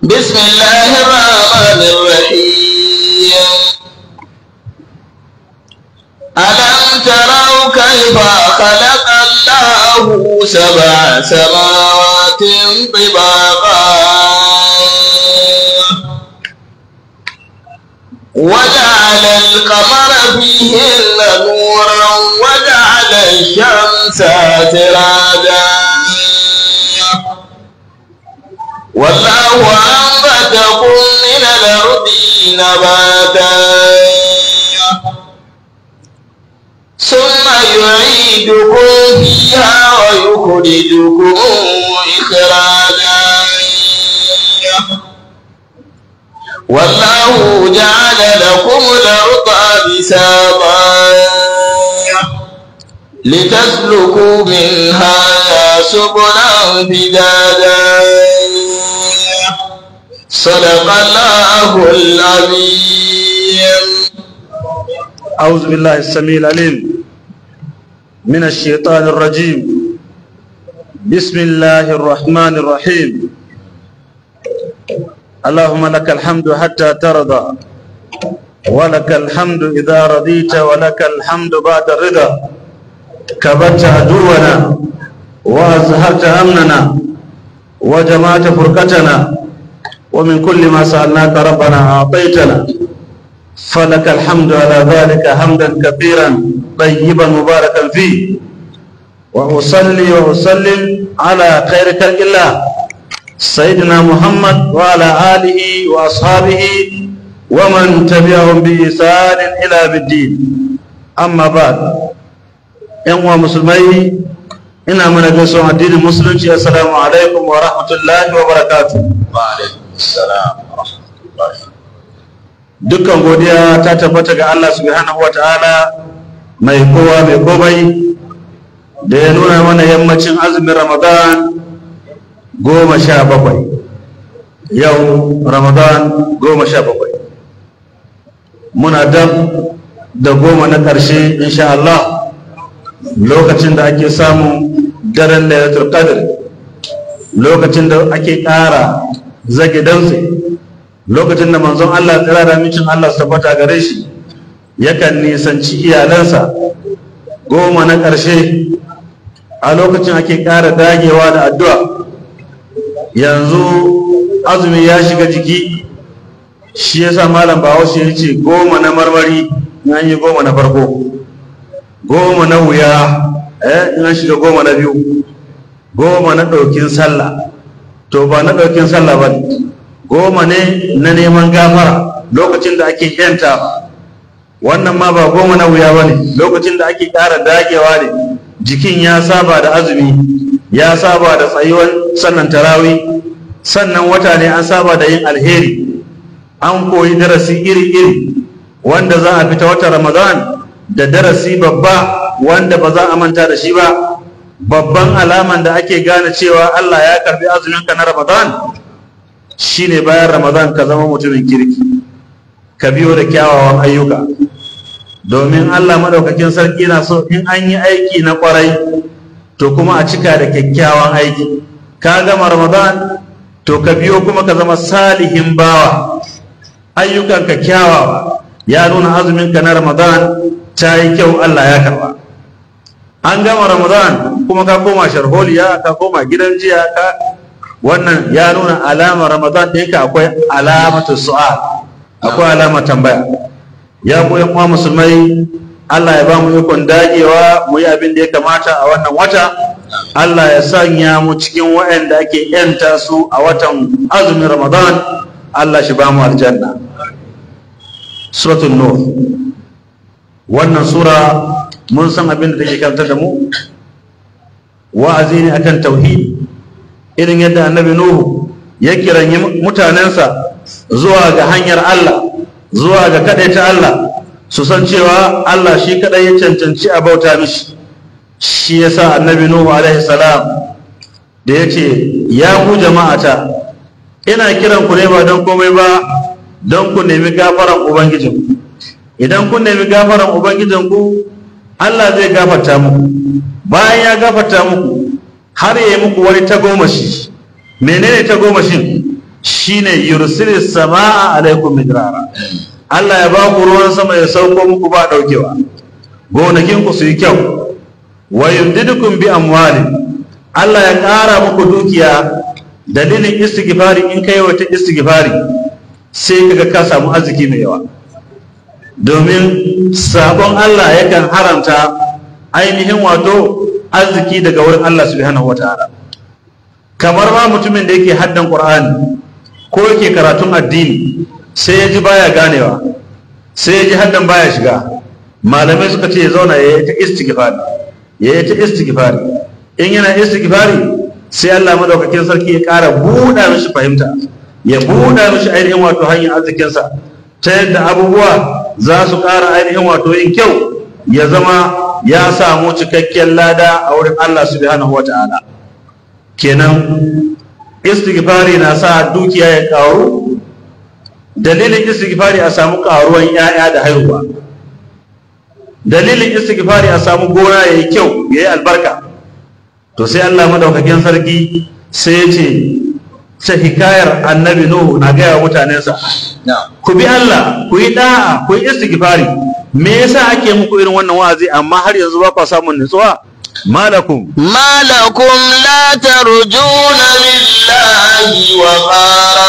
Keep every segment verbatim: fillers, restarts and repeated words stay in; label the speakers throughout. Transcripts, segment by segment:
Speaker 1: بسم الله الرحمن الرحيم. ألم تروا كيف خلق الله سبع سماوات طباقا وجعل القمر فيهن نورا وجعل الشمس سراجا والله أنبتكم من الأرض نباتا ثم يعيدكم فيها ويخرجكم إخراجا والله جعل لكم الأرض بساطا لتسلكوا منها سبلا فجاجا صدق الله العظيم.
Speaker 2: أعوذ بالله السميع العليم من الشيطان الرجيم. بسم الله الرحمن الرحيم. اللهم لك الحمد حتى ترضى ولك الحمد إذا رضيت ولك الحمد بعد الرضا. كبرت عدونا وأزهرت أمننا وجمعت فرقتنا ومن كل ما سألناك ربنا أعطيتنا فلك الحمد على ذلك حمدا كثيرا طيبا مباركا فيه. وأصلي وأسلم على خير خلق الله سيدنا محمد وعلى آله وأصحابه ومن تبعهم بإحسان إلى الدين. أما بعد، أيها المسلمين، ina mana gaisuwa addinin musulunci. Assalamu alaikum wa rahmatullahi wa barakatuh.
Speaker 1: Wa alaikum assalam wa rahmatullahi.
Speaker 2: Dukkan godiya ta tabbata ga Allah subhanahu wa ta'ala mai kowa mai komai da ya nuna mana yammacin azumin Ramadan goma sha bakwai. Yau Ramadan goma sha bakwai. Muna dab da goma na ƙarshe insha Allah, lokacin da ake samun daren Lailatul Qadr, lokacin da ake ƙara zage dantse, lokacin da manzon Allah tsira da mincin Allah su tabbata gare shi yakan nisanci iyalansa. Goma na ƙarshe a lokacin ake ƙara dagewa da addu'a. Yanzu azumi ya shiga jiki, shi yasa malam Bahaushe ya ce goma na marmari in an yi goma na farko, goma na wuya eh in an shiga goma na biyu, goma na ɗaukin sallah. To ba na ɗaukin sallah ba ne, goma ne na neman gafara lokacin da ake yanta. Wannan ma ba goma na wuya ba ne, lokacin da ake ƙara dagewa ne. Jikin ya saba da azumi, ya saba da tsayuwan sannan tarawi, sannan wata ne an saba da yin alheri, an koyi darasi iri-iri wanda za a fita wata Ramadan da darasi babba wanda ba za a manta da shi ba. Babban alaman da ake gane cewa Allah ya karbi azuminka na Ramadan shine bayan Ramadan ka zama mutumin kirki, ka biyo da kyawawan ayyuka, domin Allah madaukakin sarki na so in an yi aiki na kwarai to kuma a cika da kyakkyawan aiki. Ka gama Ramadan to ka biyo kuma ka zama salihin bawa, ayyukanka kyawawa ya nuna azuminka na Ramadan ta yi kyau, Allah ya karba. An gama Ramadan kuma ka koma sharholiya, ka koma gidan jiya, ka wannan ya nuna alamar Ramadan ɗinka akwai alamatu su'al, akwai alamar tambaya. Ya ku yan uwa musulmai, Allah ya ba mu ikon dagewa mu yi abin da ya kamata a wannan wata. Allah ya sanya mu cikin waɗanda ake yanta su a watan azumin Ramadan. Allah shi ba mu aljanna. Suratul Nur, wannan sura mun san abin da take karantar da mu, wa'azi ne akan tauhidi, irin yadda annabi Nuhu ya kiranyi mutanensa zuwa ga hanyar Allah, zuwa ga ta Allah, su san cewa Allah shi kadai ya cancanci a bauta mishi. Shi yasa annabi Nuhu alaihi salam da yace ya ku jama'ata, ina kiran ku ne ba don komai ba, don ku nemi gafaran ubangijinku. Idan kun nemi gafaran ubangijinku, Allah zai gafarta muku. Bayan ya gafarta muku, har ya yi muku wani tagomashi. Menene tagomashin? shine yursilis samaa alaikum midrara. Allah ya ba ku ruwan sama ya sauko muku ba daukewa, gonakin ku su yi kyau. Wa yumdidukum bi amwalin, Allah ya ƙara muku dukiya dalilin istighfari. In kai wata istighfari sai kaga ka samu arziki mai yawa, domin sabon Allah yakan haramta ainihin wato arziki daga wurin Allah subhanahu wataala. Kamar ma mutumin da yake haddan Qur'ani ko yake karatun addini sai ya ji baya ganewa, sai ya ji haddan baya shiga, malamai suka ce ya zauna ya yi ta istighfari, ya yi ta istighfari. In yana istighfari sai Allah madaukakin sarki ya ƙara buɗa mishi fahimta, ya buɗa mishi ainihin wato hanyar arzikinsa, ta yadda abubuwa za su ƙara ainihin wato yin kyau, ya zama ya samu cikakken lada a wurin Allah subhanahu wata'ala. Kenan istighfari na sa dukiya ya ƙaru, dalilin istighfari a samu ƙaruwan 'ya'ya da haihuwa, dalilin istighfari a samu gona ya yi kyau, ya yi albarka. To sai Allah madaukakin sarki sai ya ce, sai hikayar annabi Nuhu na gaya mutanensa, ku bi Allah, ku yi da'a, ku yi istighfari. Me yasa ake muku irin wannan wa'azi amma har yanzu ba ku samun nutsuwa? Malakum
Speaker 1: malakum la tarjuna lillahi wa qara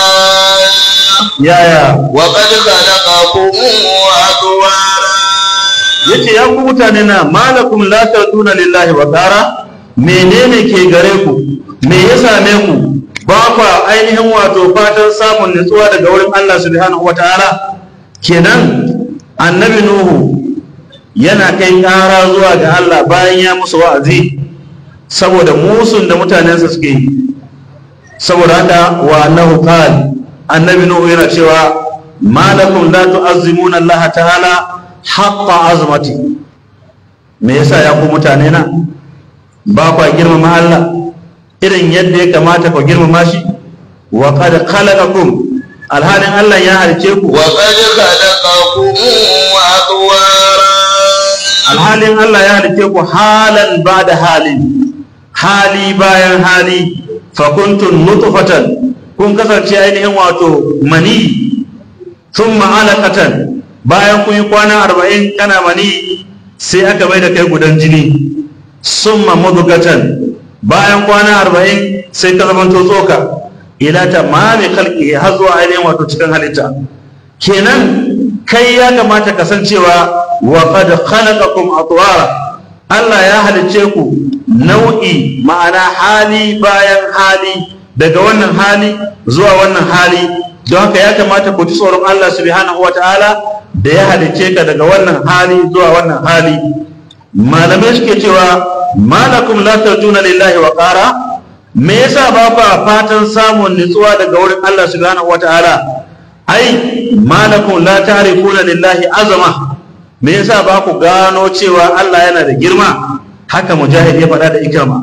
Speaker 2: yaya
Speaker 1: wa qad khalaqakum atwara.
Speaker 2: Yace ya ku mutane na, malakum la tarjuna lillahi wa qara, menene ke gare ku, me ya same ku ba ku ainihin wato fatan samun nutsuwa daga wurin Allah subhanahu wataala? Kenan annabi Nuhu yana kai ƙara zuwa ga Allah bayan ya musu wa'azi saboda musun da mutanensa suke yi. Saboda haka wa annahu qala, annabi Nuhu yana cewa, malakum la tu'azzimuna Allah ta'ala haqqa azmati. Me yasa ya ku mutane na ba kwa girmama Allah irin yadda ya kamata ku girmama shi? Wa qad khalaqakum, alhalin Allah ya halice ku.
Speaker 1: Wa qad khalaqakum atwara,
Speaker 2: alhalin Allah ya halice ku halan ba'da halin, hali bayan hali. Fa kuntum nutfatan, kun kasance ainihin wato mani, thumma alaqatan, bayan kun yi kwana arba'in kana mani sai aka mai da kai gudan jini, summa mudghatan, bayan kwana arba'in sai ka zamanto tsoka, ila tamami khalqi, har zuwa ainihin wato cikin halitta. Kenan kai ya kamata kasancewa wa qad khalaqakum atwara, Allah ya halice ku nau'i, ma'ana hali bayan hali, daga wannan hali zuwa wannan hali. Don haka ya kamata ku ji tsoron Allah subhanahu wataala da ya halice ka daga wannan hali zuwa wannan hali. Malamai suke cewa, malakum la tarjuna lillahi wa qara, me yasa ba fa fatan samun nutsuwa daga wurin Allah subhanahu wataala? Ai malakum la ta'rifuna lillahi azama, me yasa ba ku gano cewa Allah yana da girma? Haka Mujahid ya faɗa da Ikrama.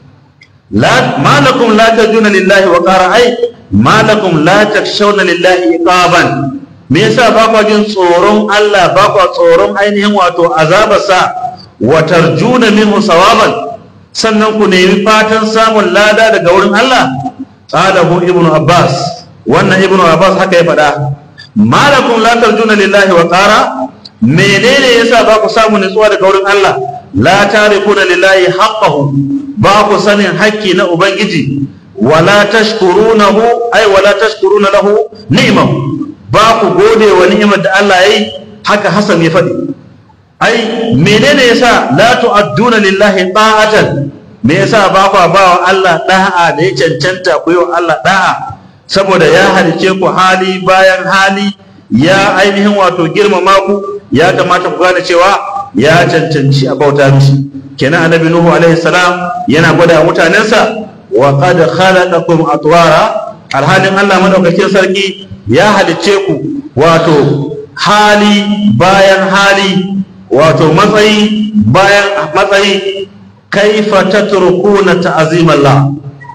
Speaker 2: La malakum la tarjuna lillahi wa qara, ai malakum la takshawna lillahi iqaban, me yasa ba ku jin tsoron Allah, ba ku tsoron ainihin wato azabarsa? Wa tarjuna minhu sawaban, sannan ku nemi fatan samun lada daga wurin Allah? Qalahu ibnu Abbas, wannan ibnu Abbas haka ya faɗa. Malakum la tarjuna lillahi wa qara, menene yasa ba ku samu nutsuwa daga wurin Allah? La tarifuna lillahi haqqahu, ba ku sanin haƙƙi na ubangiji. Wala tashkurunahu, ay wala tashkuruna lahu ni'mahu, ba ku gode wa ni'imar da Allah yayi. Haka Hassan ya faɗi. Ai menene yasa la tu'adduna lillahi ta'atan, me yasa ba ku ba wa Allah da'a da ya cancanta ku yi wa Allah da'a? Saboda ya halice ku hali bayan hali, ya ainihin wato girmama ku, ya kamata ku gane cewa ya cancanci a bauta mishi. Kenan annabi Nuhu alaihi salam yana gwada mutanensa, wa qad khalaqakum atwara, alhalin Allah madaukakin sarki ya halice ku wato hali bayan hali, wato matsayi bayan matsayi. Kaifa tatrukuna ta'zimallah,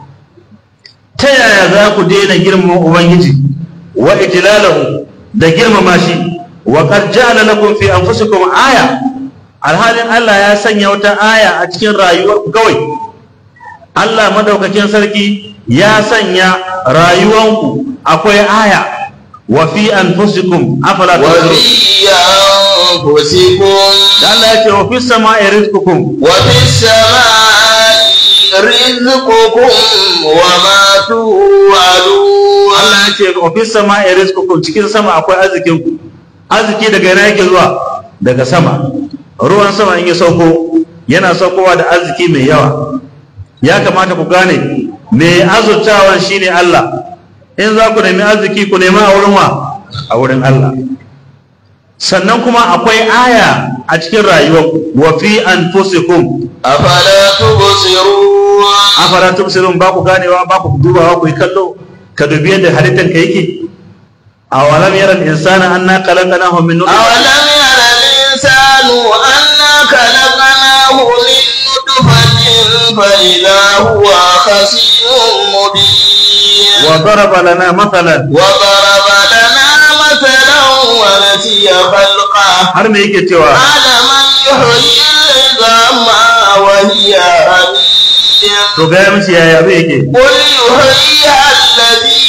Speaker 2: ta yaya za ku daina girmama ubangiji wa ijlalahu, da girmama shi? Wa qad ja'ala lakum fi anfusikum aya, alhalin Allah ya sanya wata aya a cikin rayuwar ku kawai. Allah madaukakin sarki ya sanya rayuwanku akwai aya wa fi anfusikum afala tubsirun
Speaker 1: وفي أنفسكم
Speaker 2: da Allah ya ce wa fi sama'i rizqukum
Speaker 1: وفي السماء رزقكم وما توعدون
Speaker 2: Allah ya ce wa fi sama'i rizqukum cikin sama akwai arzikin ku arziki daga ina yake zuwa daga sama ruwan sama in ya sauko yana saukowa da arziki mai yawa ya kamata ku gane mai azurtawan shine Allah in za ku nemi arziki ku nema a wurin wa a wurin Allah sannan kuma akwai aya a cikin rayuwar wa fi anfusikum
Speaker 1: أفلا تبصرون
Speaker 2: afara tubsirun ba ku ganewa ba ku dubawa ku yi kallo ka dubi yadda halittar ka yake awalam yara al-insana anna khalaqnahu min nutfatin
Speaker 1: أولم ير الإنسان أنا خلقناه من نطفة فإذا هو خصيم مبين
Speaker 2: wa daraba lana mathalan
Speaker 1: وضرب لنا مثلا ونسي خلقه
Speaker 2: har me yake cewa
Speaker 1: قال من يحيي العظام وهي رميم
Speaker 2: to ga mishi yaya abu yake
Speaker 1: قل يحييها الذي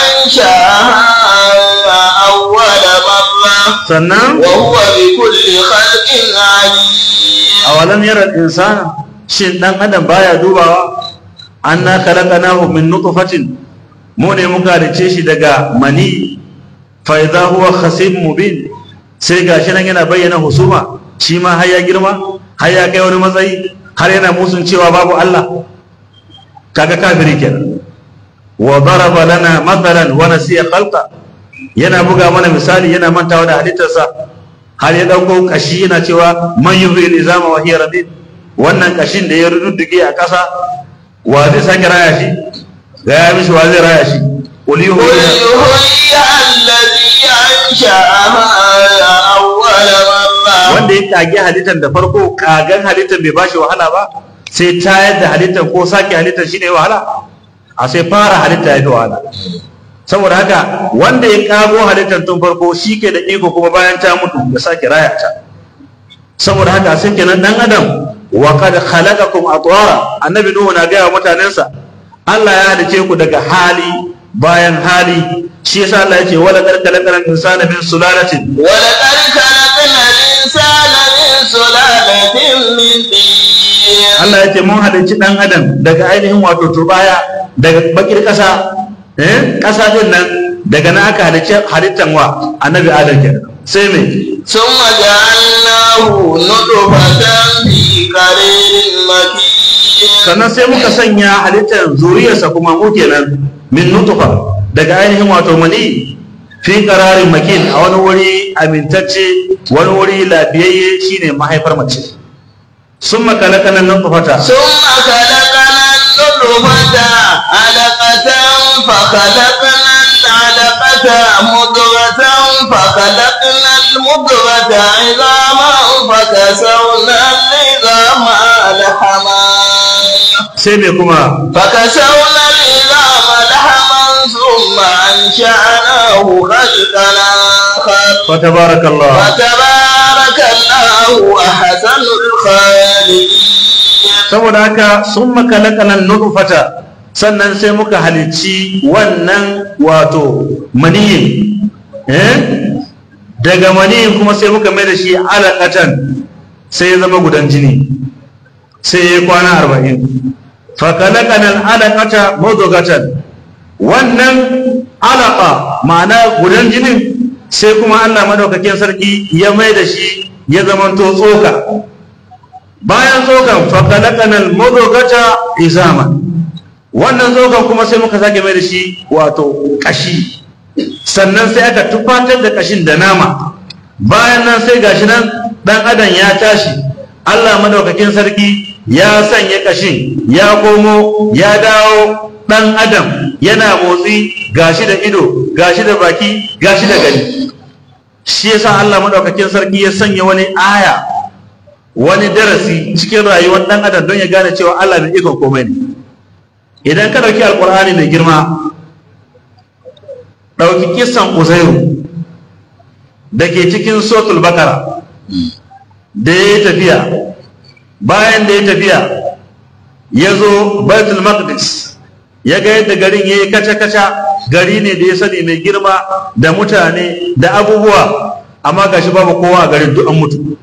Speaker 1: أنشأها أول مرة
Speaker 2: sannan
Speaker 1: وهو بكل خلق عليم
Speaker 2: awalam yara al-insana shin dan adam baya dubawa anna khalaqnahu min nutfatin mu ne muka rice shi daga mani fa idha huwa khasim mubin sai gashi nan yana bayyana husuma shi ma har ya girma har ya kai wani matsayi har yana musun cewa babu Allah kaga kafiri kenan wa daraba lana mathalan wa nasiya khalqa yana buga mana misali yana mantawa da halittarsa har ya dauko kashi yana cewa man yuhil izama wa hiya rabin wannan kashin da ya rududduge a ƙasa wa zai sake raya shi ga ya mishi wa zai raya shi qul
Speaker 1: قل
Speaker 2: yuhil
Speaker 1: يحييها الذي أنشأها أول مرة
Speaker 2: wanda ya kage halittar da farko kagan halittar bai bashi wahala ba sai tayar da halittar ko sake halittar shine wahala a sai fara halitta ya fi wahala saboda haka wanda ya kago halittar tun farko shi ke da iko kuma bayan ta mutu ya sake raya ta saboda haka sai kenan dan adam wa qad khalaqakum atwara annabi nuhu na gaya wa mutanensa Allah ya halice ku daga hali bayan hali shi yasa Allah ya ce wala qad khalaqal insana min sulalatin
Speaker 1: ولقد خلقنا الإنسان من سلالة من طين
Speaker 2: Allah ya ce mun halicci dan adam daga ainihin wato turbaya daga bakir kasa eh kasa din nan daga nan aka halicci halittan wa annabi adam kenan sai me
Speaker 1: ثم جعلناه نطفة في قرير مكين
Speaker 2: sannan sai muka sanya halittar zuriyarsa kuma mu kenan min nutfa daga ainihin wato mani fi qararin makin a wani wuri amintacce wani wuri labiyayye shine mahaifar mace summa kalakana nutfata
Speaker 1: ثم خلقنا النطفة علقة فخلقنا العلقة مضغة فخلقنا المضغة عظاما فكسونا العظام لحما
Speaker 2: sai me kuma
Speaker 1: فكسونا العظام لحما ثم أنشأناه خلقا آخر
Speaker 2: fa tabarakallah
Speaker 1: فتبارك الله أحسن الخالقين
Speaker 2: saboda haka summa kalakana nutfata sannan sai muka halicci wannan wato maniyin eh daga maniyin kuma sai muka mai da shi alaqatan sai ya zama gudan jini sai ya kwana arba'in fa kalakana alaqata mudghatan wannan alaqa ma'ana gudan jinin sai kuma Allah madaukakin sarki ya mai da shi ya zama to tsoka bayan tsokan fa kalakana almudghata izaman wannan tsokan kuma sai muka sake mai da shi wato kashi sannan sai aka tufatar da kashin da nama bayan nan sai gashi nan dan adam ya tashi Allah madaukakin sarki ya sanya kashin ya komo ya dawo dan adam yana motsi gashi da ido gashi da baki gashi da gani shi yasa Allah madaukakin sarki ya sanya wani aya wani darasi cikin rayuwar dan adam don ya gane cewa Allah mai ikon komai ne idan ka dauki alqur'ani mai girma dauki kissan Uzairu da ke cikin suratul Baqara da ya tafiya bayan da ya tafiya ya zo Baitul Maqdis ya ga yadda garin ya yi kaca-kaca, gari ne da ya sani mai girma da mutane da abubuwa, amma gashi babu kowa a garin, duk an mutu,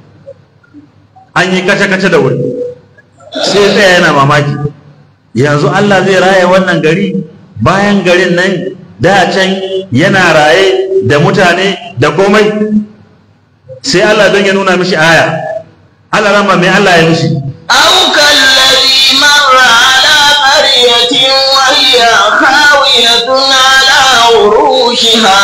Speaker 2: an yi kaca-kaca da wuri. Sai tsaya yana mamaki, yanzu Allah zai raya wannan gari bayan garin nan da can yana raye da mutane da komai. Sai Allah don ya nuna mishi aya, Allah rama mai Allah ya mishi,
Speaker 1: أو كالذي مر على قرية وهي خاوية على عروشها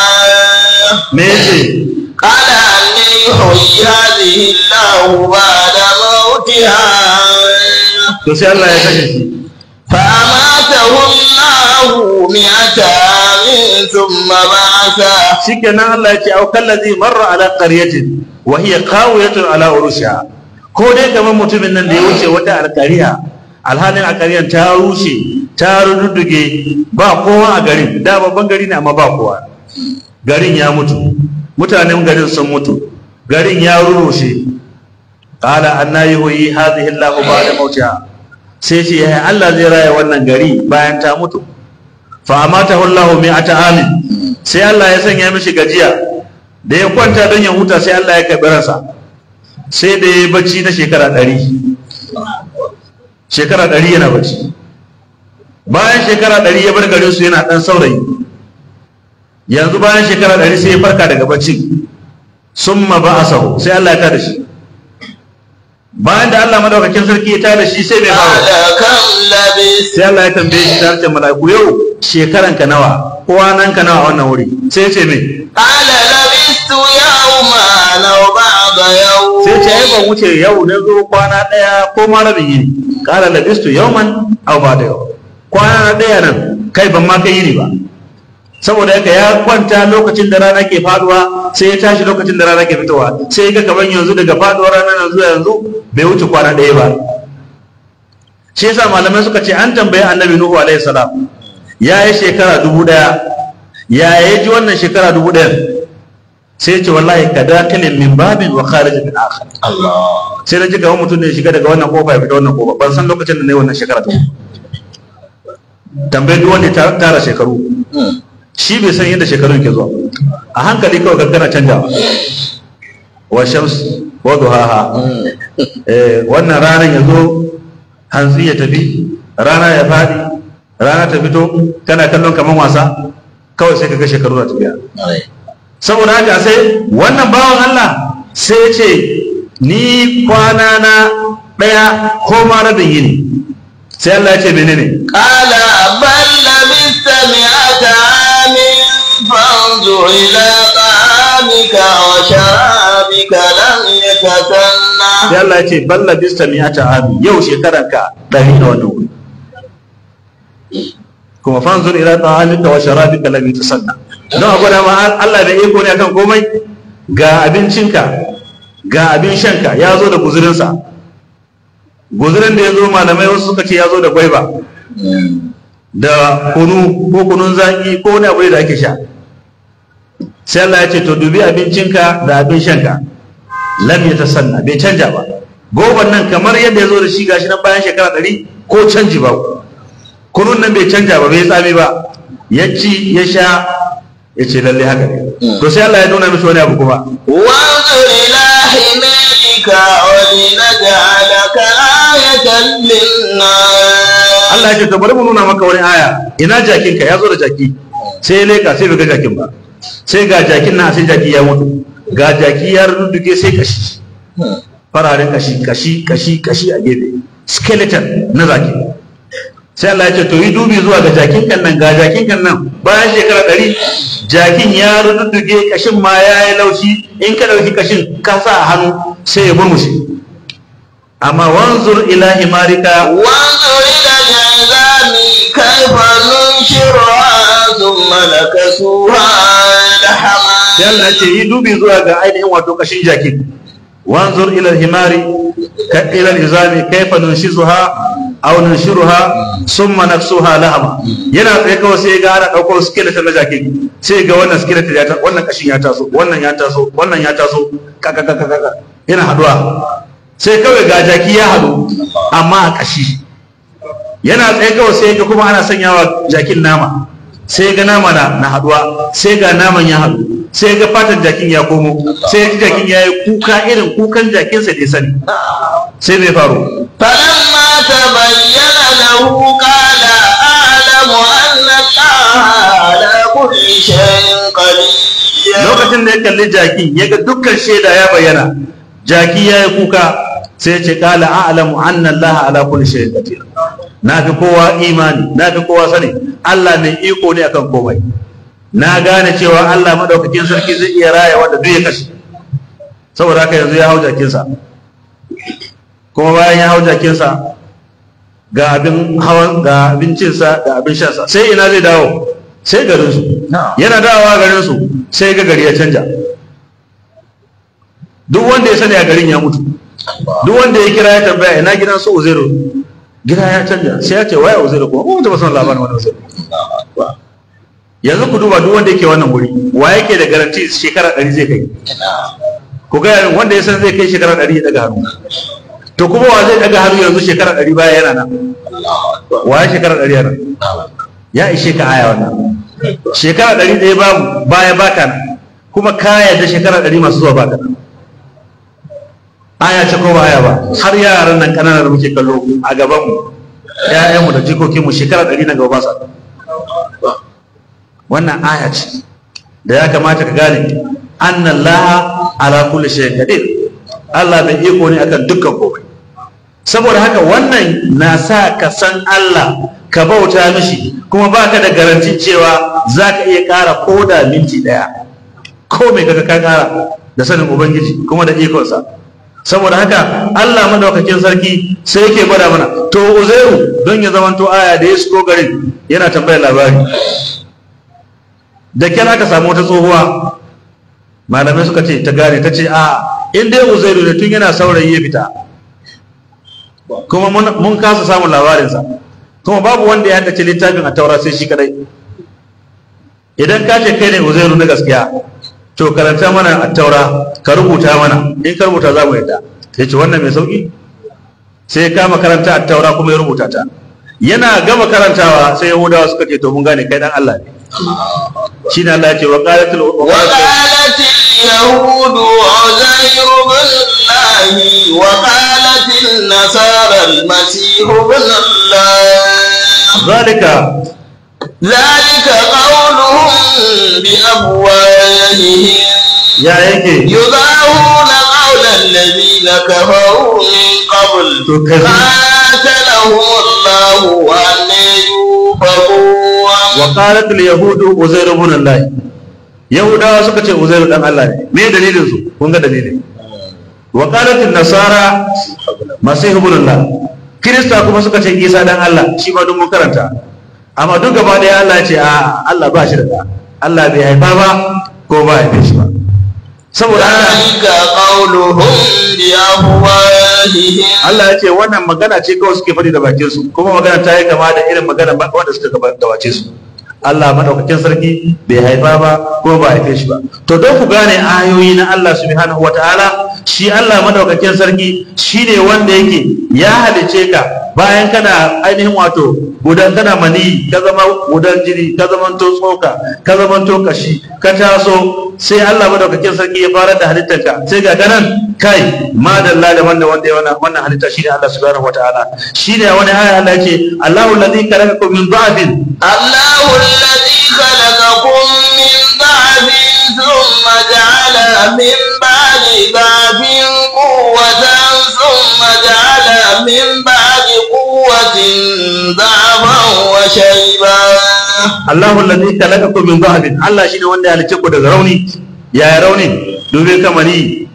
Speaker 2: ماشي
Speaker 1: قال أن يحيي هذه الله بعد موتها
Speaker 2: to sai Allah ya kashe shi,
Speaker 1: فأماته الله مئة عام ثم بعثه.
Speaker 2: shikenan Allah ya ce au kallazi marra ala qaryatin wa hiya qawiyatun ala urushiha, ko dai kamar mutumin nan da ya wuce wata alƙariya, alhalin alƙariyar ta rushe ta rududduge ba kowa a garin, da babban gari ne amma ba kowa, garin ya mutu, mutanen garin sun mutu, garin ya rurrushe. Qala anna yuhyi hadhihi Allahu ba'da mautiha, sai ce ya Allah zai raya wannan gari bayan ta mutu. Fa amatahu Allahu mi'ata amin, sai Allah ya sanya mishi gajiya, da ya kwanta don ya huta sai Allah ya karɓi ransa, sai da ya bacci na shekara ɗari, shekara ɗari yana bacci. Bayan shekara ɗari ya bar garin su yana ɗan saurayi, yanzu bayan shekara ɗari sai ya farka daga bacci, summa ba'asahu, sai Allah ya tada shi. Bayan da Allah madaukakin sarki ya tada shi sai mai faru, sai Allah ya tambaye shi ta harshen mala'iku, yau shekaranka nawa, kwananka nawa wannan wuri? Sai ce me?
Speaker 1: Qala labistu yawman aw ba'da yawm.
Speaker 2: Sai ce ai ban wuce yau na zo kwana daya ko ma rabin yini. Qala labistu yawman aw ba'da yawm. Kwana daya nan kai ban ma kai yini ba. Saboda haka ya kwanta lokacin da rana ke faduwa, sai ya tashi lokacin da rana ke fitowa, sai ga kaman yanzu daga faduwar rana nan zuwa yanzu bai wuce kwana daya ba. Shi yasa malamai suka ce an tambaye Annabi Nuhu alaihi salam, ya yi shekara dubu ɗaya, ya yi ji wannan shekara dubu ɗaya, sai ce wallahi ka dakilin min babin wa kharijin min akhar. Sai na ji ga mutum ne shiga daga wannan kofa ya fita wannan kofa, ban san lokacin da ne wannan shekara dubu. Tambayi duk wanda ya tara shekaru, shi bai san yadda shekarun ke zuwa, a hankali kawai kankana canjawa. Wa shams wa duhaha, wannan ranar ya zo hantsi ya tafi, rana ya faɗi, rana ta fito, kana kallon kaman wasa, kawai sai kaga shekaru na tafiya. Saboda haka sai wannan bawan Allah sai ya ce ni kwana na ɗaya ko ma rabin yini. Sai Allah ya ce menene?
Speaker 1: Qala bal labista mi'ata amin fanzur ila ta'amika wa sharabika lam yatasanna.
Speaker 2: Sai Allah ya ce bal labista mi'ata amin, yau shekaranka ɗari da wannan wuri. Kuma fanzur ila ta'amika wa sharabika lam yatasanna. Don a gwada ma Allah da iko ne akan komai, ga abincinka ga abin shanka ya zo da guzurinsa. Guzurin da ya zo malamai wasu suka ce ya zo da gwaiba da kunu ko kunun zaki ko wani abu da ake sha. Sai Allah ya ce to dubi abincinka da abin shanka lam yatasanna, bai canja ba. Goban nan kamar yadda ya zo da shi gashi nan bayan shekara ɗari ko canji ba. Kunun nan bai canja ba, bai tsami ba, ya ci ya sha, ya ce lalle haka ne. To sai Allah ya nuna mishi wani abu kuma,
Speaker 1: wanzur ila himalika wa linaj'alaka ayatan lin-nas.
Speaker 2: Allah ya ce to bari mu nuna maka wani aya, ina jakinka? Ya zo da jaki, sai ya leka sai bai ga jakin ba, sai ga jakin na sai jaki ya mutu, ga jaki ya rudduge sai kashi, fararen kashi kashi kashi kashi a gefe, skeleton na zaki. Sai Allah ya ce to yi dubi zuwa ga jakin kan nan, ga jakin kan nan bayan shekara ɗari jakin ya rududduge, kashin ma ya yi laushi, in ka ɗauki kashin ka sa a hannu sai ya murmushe. Amma wanzur ila himarika,
Speaker 1: wanzur ila jazami kaifa nunshiruha thumma nakasuha lahama.
Speaker 2: sai Allah ya ce yi dubi zuwa ga ainihin wato kashin jakin. Wanzur ila himari ka ila izami kaifa nunshizuha aw nunshiruha summa naksuha lahama. Yana tsaye kawai sai ga ana daukar skeleton na jakin, sai ga wannan skeleton ya ta wannan kashin ya taso, wannan ya taso, wannan ya taso, kaka kaka kaka yana haduwa, sai kawai ga jaki ya hadu amma a kashi. yana tsaye kawai sai ga kuma ana sanyawa jakin nama, sai ga nama na, na haduwa, sai ga naman ya haɗu, sai ga fatan jakin ya komo, sai ga jakin ya yi kuka irin kukan jakinsa da ya sani. Sai mai faru
Speaker 1: فلما تبين له قال أعلم أن الله على كل شيء قدير.
Speaker 2: lokacin da ya kalli jakin ya ga dukkan shaida ya bayyana, jaki ya yi kuka, sai ce kala a'lamu anna Allah ala kulli shay'in qadir. Na fi kowa imani, na fi kowa sani Allah mai iko ne akan komai. Na gane cewa Allah madaukakin sarki zai iya raya wanda duk ya kashe. Saboda haka yanzu ya hau jakinsa, kuma bayan ya hau jakinsa ga abin hawan, ga abincinsa, ga abin shansa, sai ina zai dawo? Sai garinsu. Yana dawowa garinsu sai ga gari ya canja. Duk wanda ya sani a garin ya mutu, duk wanda ya kira ya tambaya ina gidan su Uzairu, gida ya canja. Sai ya ce waya Uzairu, kuma kuma ba san labarin wani Uzairu. Yanzu ku duba duk wanda yake wannan wuri, wa yake da garanti shekara ɗari zai kai? Ku ga wanda ya san zai kai shekara ɗari ya daga hannu. To kuma wa zai daga hannu yanzu shekara ɗari baya yana nan? Wa ya shekara ɗari yana? Ya ishe ka aya wannan. Shekara ɗari ɗaya babu baya baka nan, kuma ka yarda shekara ɗari masu zuwa baka nan. Aya ce ko ba aya ba? Har yaran nan ƙananan da muke kallo a gabanmu, ƴaƴanmu da jikokinmu shekara ɗari na gaba ba sa. Wannan aya ce da ya kamata ka gane anna Allah ala kulli shay'in qadir. Allah bai iko ne akan dukkan komai. Saboda haka wannan na sa ka san Allah, ka bauta mishi, kuma baka da garanti cewa zaka iya ƙara koda minti ɗaya, ko mai kaga ka ƙara da sanin ubangiji kuma da ikonsa. Saboda haka Allah madaukakin sarki sai yake gwada mana to Uzairu don ya zamanto aya da ya shigo garin yana tambayar labari. Da kira ka samu wata tsohuwa, malamai suka ce ta gane, ta ce a in dai Uzairu ne tun yana saurayi ya fita, kuma mun kasa samun labarinsa, kuma babu wanda ya haddace littafin a taura sai shi kadai. Idan ka ce kai ne Uzairu na gaskiya, to karanta mana a taura, ka rubuta mana, in ka rubuta za mu yadda. Ya ce wannan mai sauki, sai ya kama karanta a taura kuma ya rubuta ta. Yana gama karantawa sai Yahudawa suka ce to mun gane kai dan Allah ne. Shine Allah ya ce wa qalatil
Speaker 1: yahudu Uzairu bin Allah wa qalatil nasara al-masih bin Allah.
Speaker 2: Zalika
Speaker 1: zalika qawluhum bi afwahihim
Speaker 2: ya yake
Speaker 1: yudahuna qawla alladhina kafaru min qabl qatalahum Allah wa yufakun.
Speaker 2: Wa qalat al yahud Uzair ibn Allah. Yahudawa suka ce Uzairu dan Allah ne. Me dalilin su? Kun ga dalilin. Wa qalat an nasara Masih ibn Allah. Kirista kuma suka ce Isa dan Allah, shi ma duk mun karanta. Amma duk gaba daya Allah ya ce a Allah ba shi da da. Allah bai haifa ba ko ba haife shi ba. Saboda
Speaker 1: haka qauluhum bi afwahihim,
Speaker 2: Allah ya ce wannan magana ce kawai suke faɗi da bakin su, kuma magana ta yi kama da irin magana wanda suka gabace su. Allah madaukakin sarki bai haifa ba ko ba haife shi ba. To don ku gane ayoyi na Allah subhanahu wataala, shi Allah madaukakin sarki shine wanda yake ya halice ka bayan kana ainihin wato gudan kana mani, ka zama gudan jini, ka zama to tsoka, ka zama to kashi, ka taso, sai Allah madaukakin sarki ya fara da halittarka, sai ga kanan kai madalla da wanda wanda ya wannan halitta shine Allah subhanahu wataala. Shine wani aya Allah yake Allahu alladhi khalaqakum min dha'fin,
Speaker 1: Allahu alladhi khalaqakum min dha'fin thumma ja'ala min ba'di dha'fin quwwatan thumma ja'ala min ba'di quwwatin dha'fan wa shayban.
Speaker 2: Allahu alladhi khalaqakum min dha'fin, Allah shine wanda ya halice ku daga rauni. Yaya rauni? Dube ka mani,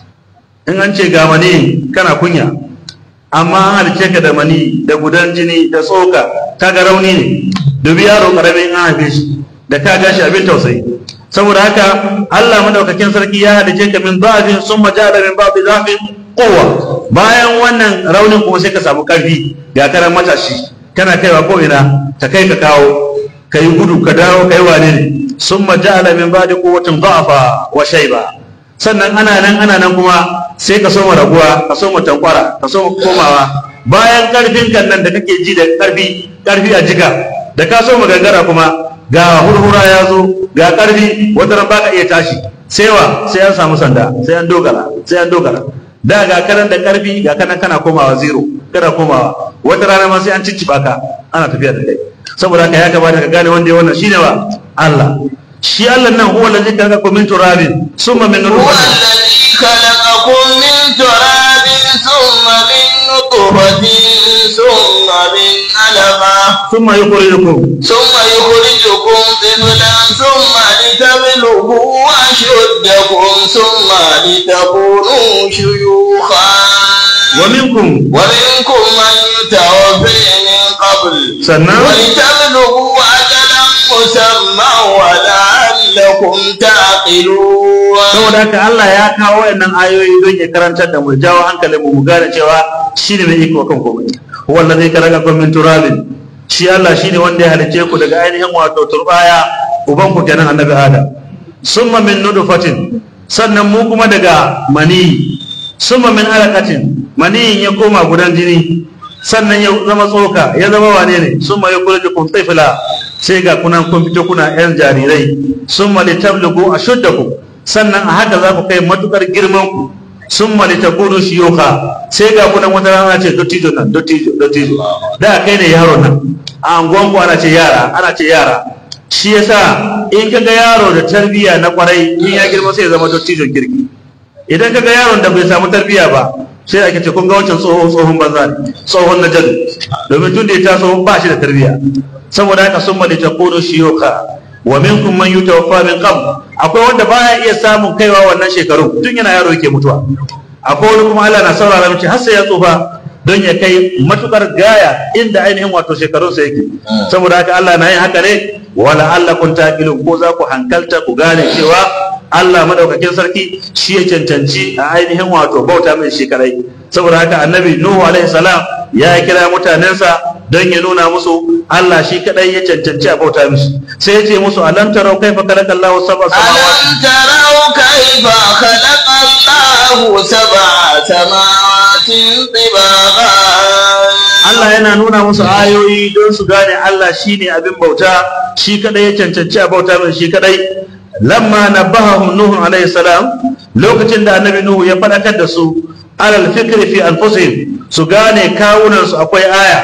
Speaker 2: in an ce ga mani kana kunya, amma an halice ka da mani da gudan jini da tsoka, kaga rauni ne. Dubi yaro karamin an haife shi da ka gashi abin tausayi. Saboda haka Allah madaukakin sarki ya halice ka min dha'fin summa ja'ala min ba'di dha'fin quwwa. Bayan wannan raunin kuma sai ka samu karfi, ga karan matashi kana kaiwa ko ina, ta kai ka kawo, ka yi gudu ka dawo ka yi wane ne. Summa ja'ala min ba'di quwwatin dha'fa wa shayba. Sannan ana nan ana nan kuma sai ka soma raguwa, ka soma tankwara, ka soma komawa bayan karfin kan nan da kake ji da karfi karfi a jika da ka so magangara kuma ga hurhura ya zo ga karfi wata ran baka iya tashi sai wa sai an samu sanda sai an dogara sai an dogara da ga kanan da karfi ga kanan kana komawa zero kana komawa wata rana ma sai an cicciba ka ana tafiya da kai saboda haka ya kamata ka gane wanda ya wannan shine wa Allah shi Allah nan huwa allazi khalaqakum min turabin summa min nutfatin
Speaker 1: خلقكم من تراب ثم من نطفة ثم من علقة
Speaker 2: ثم يخرجكم
Speaker 1: ثم يخرجكم طفلا ثم لتبلغوا أشدكم ثم لتكونوا شيوخا
Speaker 2: ومنكم
Speaker 1: ومنكم من يتوفى من قبل
Speaker 2: سنة
Speaker 1: ولتبلغوا أجلا مسمى ولعلكم تعقلون.
Speaker 2: saboda haka Allah ya kawo wayannan ayoyi don ya karantar da mu jawo hankalin mu mu gane cewa shine mai iko kan komai huwa allazi khalaqakum min turabin shi Allah shine wanda ya halice ku daga ainihin wato turbaya uban ku kenan annabi Adam summa min nutfatin sannan mu kuma daga mani summa min alaqatin mani ya koma gudan jini sannan ya zama tsoka ya zama wane ne summa yukhrijukum tifla sai ga kuna kun fito kuna yan jarirai summa litablugu ashuddakum sannan a haka za ku kai matukar girman ku summa litakunu shiyuka sai ga kuna wata rana ce dottijo nan dottijo dottijo da kai ne yaro nan a anguwan ku ana ce yara ana ce yara shi yasa in kaga yaro da tarbiya na kwarai in ya girma sai ya zama dottijon kirki idan kaga yaron da bai samu tarbiya ba sai ake ce kun ga wancan tsohon tsohon banza ne tsohon na jadu domin tun da ya taso ba shi da tarbiya saboda haka summa litakunu shiyuka wa minkum man yutawaffa min qabl akwai wanda baya iya samun kaiwa wannan shekaru tun yana yaro yake mutuwa akwai wani kuma Allah na saurara mace har sai ya tsufa don ya kai matukar gaya inda ainihin wato shekarun sa yake saboda haka Allah na yin haka ne wala allakum taqilun ko za ku hankalta ku gane cewa Allah madaukakin sarki shi ya cancanci a ainihin wato bauta mai shekarai saboda haka annabi Nuhu alaihi salam ya kira mutanensa don ya nuna musu Allah shi kadai ya cancanci a bauta mishi sai ya ce musu alam tarau kaifa khalaqa Allahu sab'a samawati
Speaker 1: alam tarau kaifa khalaqa Allahu sab'a samawati tibaqa
Speaker 2: Allah yana nuna musu ayoyi don su gane Allah shine abin bauta shi kadai ya cancanci a bauta mishi shi kadai lamma nabahahum Nuhu alaihi salam lokacin da annabi Nuhu ya fadakar da su alal fikri fi anfusihim su gane kawunan su akwai aya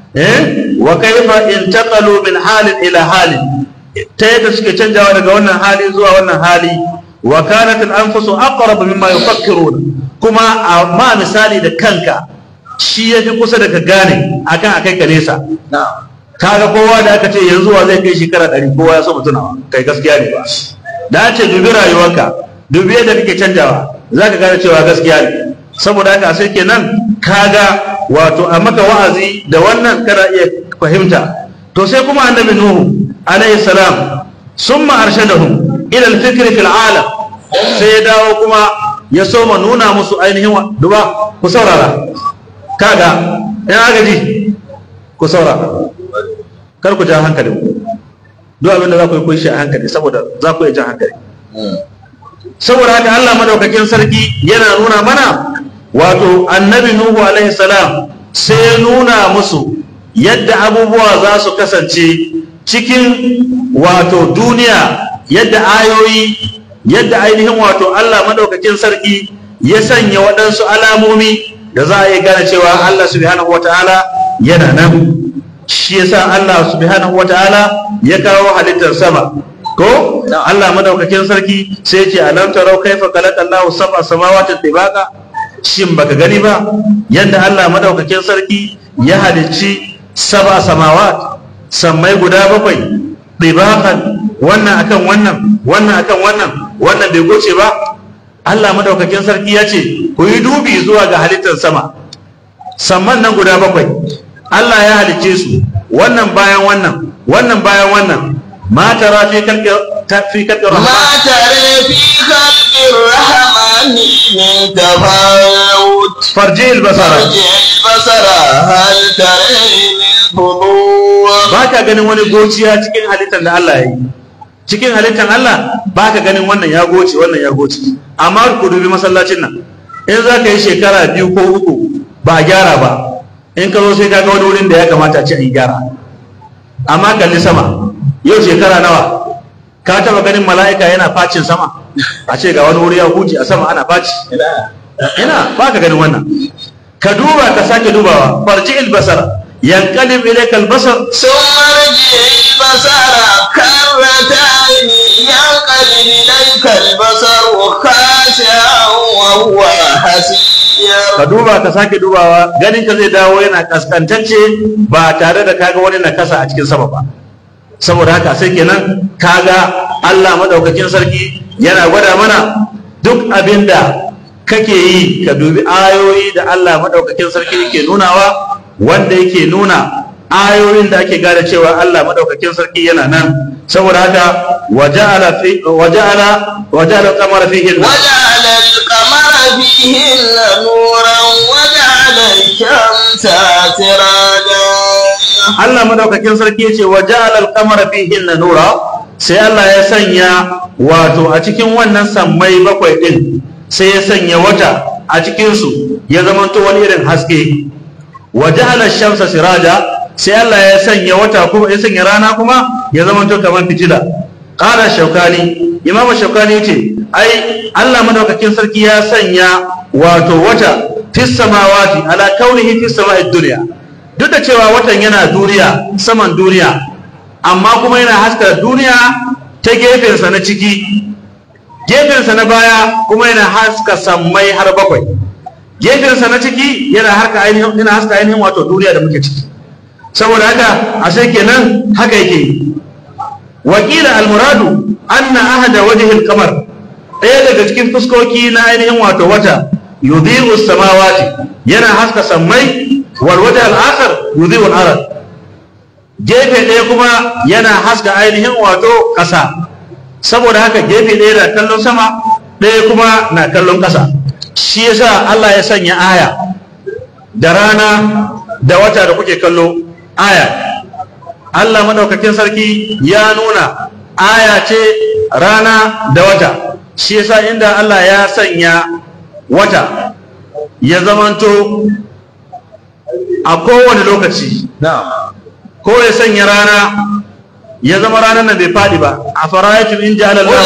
Speaker 2: eh wa kaifa intaqalu min halin ila halin ta yadda suke canjawa daga wannan hali zuwa wannan hali wa kanat al anfusu aqrab mimma yufakkirun kuma amma misali da kanka shi yafi kusa da ka gane akan akai ka nesa kaga kowa da aka ce yanzu wa zai kai shekara ɗari kowa ya so mutunawa kai gaskiya ne ba da ce dubi rayuwarka dubi yadda kake canjawa zaka gane cewa gaskiya ne saboda haka sai kenan kaga wato a maka wa'azi da wannan kana iya fahimta to sai kuma annabi Nuhu alayhi salam summa arshadahum ila al-fikr fil alam sai ya dawo kuma ya soma nuna musu ainihin duba ku saurara kaga ina gaji ku saurara kar ku ja hankali duk abin da za ku yi shi a hankali saboda za ku yi jan hankali saboda haka Allah madaukakin sarki yana nuna mana wato annabi Nuhu alaihi salam sai ya nuna musu yadda abubuwa za su kasance cikin wato duniya yadda ayoyi yadda ainihin wato Allah madaukakin sarki ya sanya waɗansu alamomi da za a yi gane cewa Allah subhanahu wataala yana nan shi yasa Allah subhanahu wataala ya kawo halittar sama ko Allah madaukakin sarki sai ya ce alam tarau kaifa khalaqa Allahu sab'a samawati tibaqa shin baka gani ba yadda Allah madaukakin sarki ya halicci sab'a samawat sammai guda bakwai tibaqan wannan akan wannan wannan akan wannan wannan bai goce ba Allah madaukakin sarki ya ce ku yi dubi zuwa ga halittar sama samman nan guda bakwai Allah ya halicce su wannan bayan wannan wannan bayan wannan ma tara fi kalqi fi kalqi rahman
Speaker 1: ma tara fi kalqi rahman min tafawut
Speaker 2: farji al-basara
Speaker 1: farji al-basara hal tara min fudur
Speaker 2: baka ganin wani gociya cikin halittar da Allah ya yi cikin halittar Allah baka ganin wannan ya goce wannan ya goce amma ku dubi masallacin nan in za ka yi shekara biyu ko uku ba a gyara ba in ka zo sai ka ga wani wurin da ya kamata a ce a yi gyara. Amma kalli sama, yau shekara nawa ka taba ganin mala'ika yana facin sama a ce ga wani wuri ya huce a sama ana faci? Ina ba ka ganin wannan. Ka duba ka sake dubawa, farji albasar yanqalib ilayka albasar
Speaker 1: summa rji albasara karratayn yanqalib ilayka albasar khashi'an wa huwa hasir.
Speaker 2: Ka duba ka sake dubawa, ganin ka zai dawo yana kaskantacce ba tare da kaga wani nakasa a cikin sama ba. Saboda haka sai kenan kaga Allah madaukakin sarki yana gwada mana duk abinda kake yi, ka dubi ayoyi da Allah madaukakin sarki yake nunawa, wanda yake nuna ayoyin da ake gane cewa Allah madaukakin sarki yana nan. Saboda haka waja'ala fi waja'ala waja'ala al-qamara fihi
Speaker 1: waja'ala al-qamara fihi nuran waja'ala ash-shamsa sirajan.
Speaker 2: Allah madaukakin sarki yace waja'ala al-qamara fihi nura, sai Allah ya sanya wato a cikin wannan sammai bakwai din, sai ya sanya wata a cikin su ya zamanto wani irin haske. Waja'ala ash-shamsa siraja, sai Allah ya sanya wata kuma ya sanya rana kuma ya zamanto kamar fitila. Qala Shawkani, Imam Shawkani yace ai Allah madaukakin sarki ya sanya wato wata fis samawati ala kaunihi fis sama'id dunya. Duk da cewa watan yana duniya, saman duniya, amma kuma yana haska duniya ta gefensa na ciki, gefensa na baya kuma yana haska sammai har bakwai. Gefensa na ciki yana harka ainihin yana haska ainihin wato duniya da muke ciki. Saboda haka a sai kenan haka yake. Wakila almuradu anna ahada wajhil qamar, ɗaya daga cikin fuskoki na ainihin wato wata yudhi'u samawati, yana haska sammai, wal wajh al-akhar yudhi'u al-ard, gefe ɗaya kuma yana haska ainihin wato ƙasa. Saboda haka gefe ɗaya na kallon sama, ɗaya kuma na kallon ƙasa. Shi yasa Allah ya sanya aya da rana da wata da kuke kallo aya. Allah madaukakin sarki ya nuna aya ce rana da wata. Shi yasa inda Allah ya sanya wata ya zamanto a kowane lokaci, ko ya sanya rana ya zama ranar nan bai faɗi ba. A fara'aytum in ja'ala Allah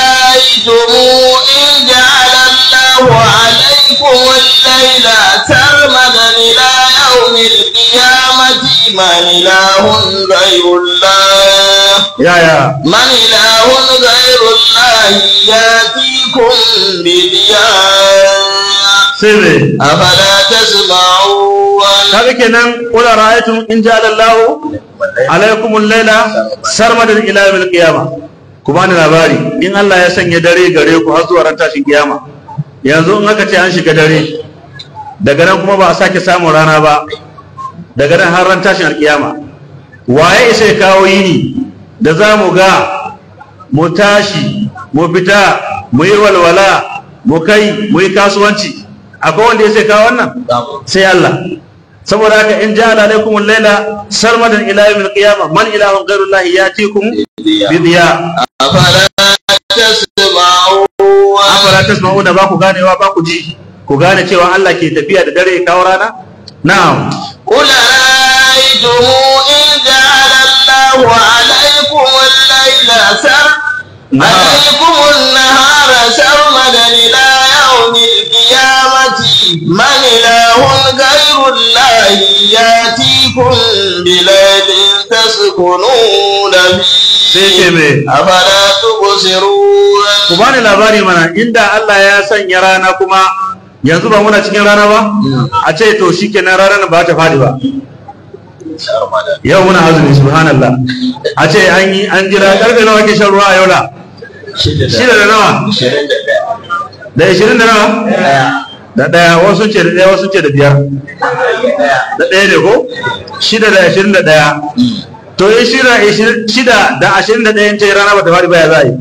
Speaker 1: in ja'ala Allahu alaykum al-layla sarmadan ila yawmil qiyamati man ilahun ghayrullah
Speaker 2: ya ya
Speaker 1: man ilahun ghayrullah yatikum bidiya
Speaker 2: sai
Speaker 1: afala tasma'un.
Speaker 2: kaga kenan qul ra'aytum in ja'ala Allahu alaykum al-layla sarmadan ila yawmil qiyamah. Ku bani labari in Allah ya sanya dare gare ku har zuwa ran tashin kiyama. Yanzu in aka ce an shiga dare, daga nan kuma ba a sake samun rana ba, daga nan har ran tashin alkiyama, waye isa ya kawo yini da za mu ga mu tashi mu fita mu yi walwala mu kai mu yi kasuwanci? Akwai wanda ya sai kawo wannan? Sai Allah. Saboda haka in ja'ala alaikum al-laila sarmadan ila yawmil qiyamah man ilahun ghayrullahi yatikum bidiya
Speaker 1: afala tasma'un.
Speaker 2: afala tasma'un, da ba ku ganewa, ba ku ji ku gane cewa Allah ke tafiya da dare kawo rana. Na'am,
Speaker 1: qul ra'aytum in ja'ala Allahu alaykum al-laila sarmadan alaykum an-nahara sarmadan ila yawmil qiyamati man ilahun ghayrullahi yatikum bilaylin taskununa
Speaker 2: sai ce me?
Speaker 1: afala tubsirun.
Speaker 2: Ku bani labari mana, inda Allah ya sanya rana kuma yanzu ba muna cikin rana ba, a ce to shikenan ranar ba ta fadi ba. Yau muna azumi, subhanallah, a ce an yi an jira karfe nawa ke shan ruwa a yau da shida da nawa da ishirin da nawa da ɗaya, wasu ce da ɗaya wasu ce da biyar da ɗaya ne ko shida da ashirin da ɗaya. To yi shida da ashirin da ɗayan ce rana ba ta fari ba, ya za a yi?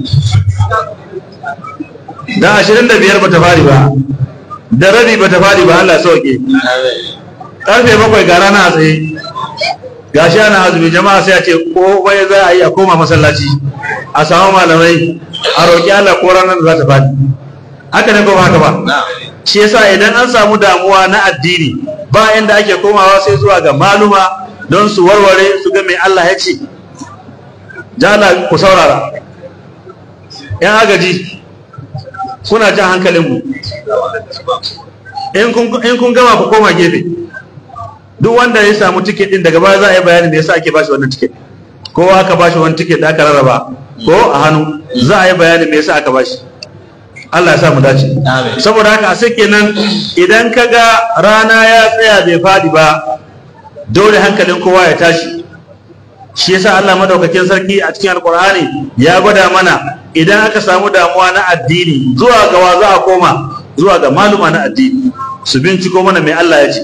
Speaker 2: Da ashirin da biyar ba ta fari ba, da rabi ba ta fari ba, Allah sauke. Ƙarfe bakwai ga rana a tsaye, ga shi ana azumi, jama'a sai a ce ko bai za a yi a koma masallaci a samu malamai a roƙi Allah ko ranar da za ta fadi. Haka ne ko ba haka ba? Shi yasa idan an samu damuwa na addini ba inda ake komawa sai zuwa ga maluma don su warware su ga mai Allah ya ce. Jala ku saurara, yan agaji kuna jan hankalinmu, in kun gama ku koma gefe. Duk wanda ya samu tiket din daga baya za a yi bayanin da yasa ake bashi wannan tiket. Kowa aka bashi wani tiket da aka rarraba ko a hannu, za a yi bayanin me yasa aka bashi. Allah ya sa mu dace. Saboda haka sai kenan idan kaga rana ya tsaya bai fadi ba, dole hankalin kowa ya tashi. Shi yasa Allah madaukakin sarki a cikin Alkur'ani ya gwada mana idan aka samu damuwa na addini zuwa ga wa za a koma, zuwa ga maluma na addini su binciko mana mai Allah ya ce.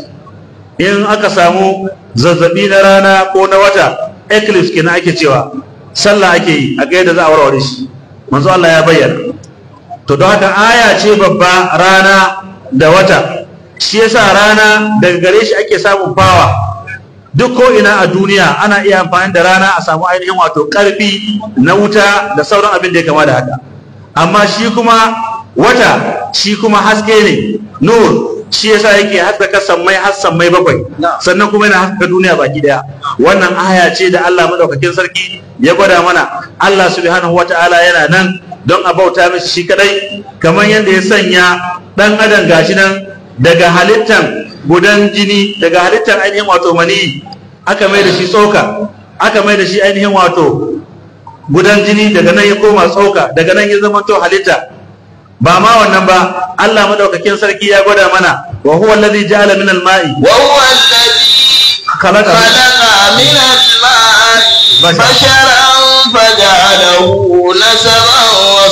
Speaker 2: In aka samu zazzabi na rana ko na wata, eclipse kenan ake cewa, sallah ake yi a ga yadda za a warware shi. Manzo Allah ya bayyana. To don haka aya ce babba rana da wata. Shi yasa rana daga gare shi ake samun bawa. Duk ko ina a duniya ana iya amfani da rana a samu ainihin wato karfi na wuta da sauran abin da ya kama da haka. Amma shi kuma wata, shi kuma haske ne, nur. Shi yasa yake haskaka sammai har sammai bakwai, sannan kuma yana haskaka duniya baki daya. Wannan aya ce da Allah madaukakin sarki ya gwada mana Allah subhanahu wata'ala yana nan don a bauta mishi shi kadai, kamar yadda ya sanya dan adam gashi nan daga halittan gudan jini, daga halittar ainihin wato mani, aka mai da shi tsoka, aka mai da shi ainihin wato gudan jini, daga nan ya koma tsoka, daga nan ya zama to halitta. Ba ma wannan ba, Allah madaukakin sarki ya gwada mana wa huwa alladhi ja'ala min al-ma'i
Speaker 1: wa huwa alladhi khalaqa min al-ma'i basharan faja'alahu nasaban wa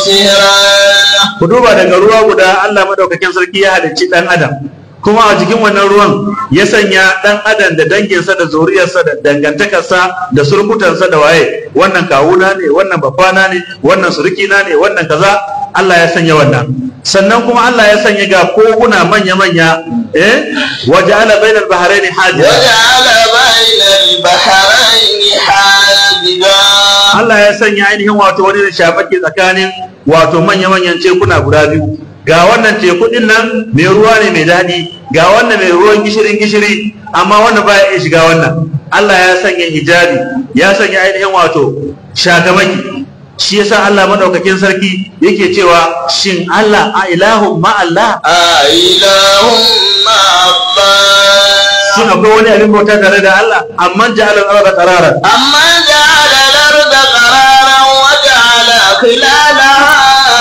Speaker 1: sihran.
Speaker 2: Ku duba daga ruwa guda Allah madaukakin sarki ya halicci dan adam, kuma a jikin wannan ruwan ya sanya dan adam da danginsa da zuriyarsa da dangantakarsa da surkutansa da waye, wannan kawuna ne, wannan babana ne, wannan surukina ne, wannan kaza. Allah ya sanya wannan. Sannan kuma Allah ya sanya ga koguna manya-manya, eh waja'ala bainal bahraini hajiza,
Speaker 1: waja'ala bainal bahraini hajiza.
Speaker 2: Allah ya sanya ainihin wato wani da shafake tsakanin wato manya-manyan tekuna guda biyu. Ga wannan teku din nan mai ruwa ne mai daɗi, ga wannan mai ruwan gishirin gishiri, amma wannan baya iya shiga wannan. Allah ya sanya hijabi, ya sanya ainihin wato shagamaki. Shi yasa Allah madaukakin sarki yake cewa shin Allah a ilahun ma Allah,
Speaker 1: a ilahun ma Allah,
Speaker 2: shin akwai wani abin bauta tare da Allah? Amman ja'ala al-arda qararan,
Speaker 1: amman ja'ala al-arda qararan wa ja'ala khilalaha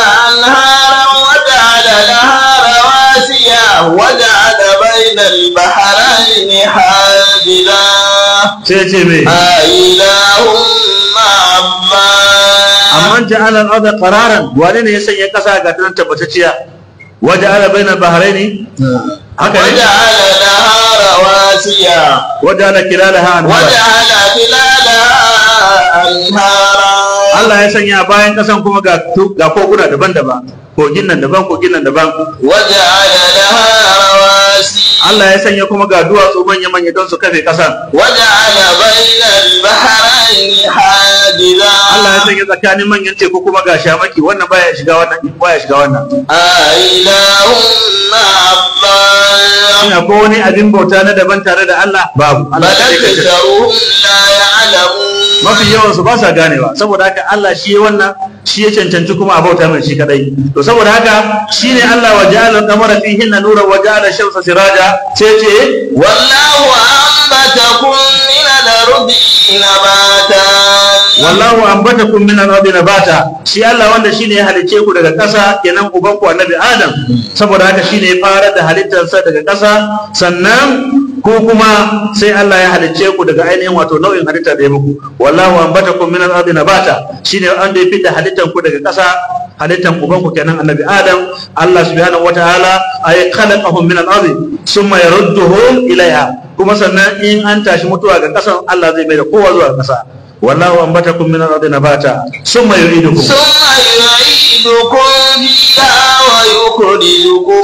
Speaker 1: anharan wa ja'ala laha rawasiya wa ja'ala bayna al-bahrayni hajiza.
Speaker 2: sai ce me
Speaker 1: a ilahun ma Allah,
Speaker 2: amman ja'ala al-arda qararan, wane ne ya sanya kasa ga tan tabbatacciya, wa ja'ala bainal bahraini, haka ne,
Speaker 1: waja'ala laha rawasiya
Speaker 2: wa ja'ala kilalaha anhara,
Speaker 1: waja'ala khilalaha anhara.
Speaker 2: Allah ya sanya bayan kasan kuma ga ga koguna daban-daban, kogin nan daban, kogin nan daban.
Speaker 1: waja'ala laha rawasi,
Speaker 2: Allah ya sanya kuma ga duwatsu manya-manya don su kafe kasan.
Speaker 1: waja'ala bainal bahrayni hajiza.
Speaker 2: Allah ya sanya tsakanin manyan teku kuma ga shamaki, wannan baya shiga wannan, baya shiga wannan.
Speaker 1: a ilahun ma Allah,
Speaker 2: Shin akwai wani abin bauta na daban tare da Allah? Babu. Allah
Speaker 1: bal
Speaker 2: ya kace.
Speaker 1: aktharuhum la ya'lamun.
Speaker 2: Mafi yawan su ba sa ganewa, saboda haka Allah shi ya wannan, shi ya cancanci kuma a bauta mai shi kadai. To saboda haka shine Allah wa ja'ala al-qamara fihinna nuran wa ja'ala ash-shamsa siraja, sai ce
Speaker 1: wallahu anbatakum min al-ardi nabata,
Speaker 2: wallahu ambatakum min al-ardi nabata. Shi Allah wanda shine ya halice ku daga ƙasa, kenan uban ku Annabi Adam, saboda haka shine ya fara da halittarsa daga ƙasa, sannan ko kuma sai Allah ya halicce ku daga ainihin wato nau'in halitta da ya muku. Wallahu ambatakum min al-ardi nabata, shine wanda ya fitar halittar ku daga ƙasa, halittan uban ku kenan Annabi Adam. Allah subhanahu wataala ay khalaqahum min al-ardi summa yarudduhum ilaiha, kuma sannan in an tashi mutuwa ga ƙasan Allah zai mai da kowa zuwa ƙasa. Wallahu ambatakum min al-ardi nabata summa yu'idukum
Speaker 1: summa yu'idukum fiha wa yukhrijukum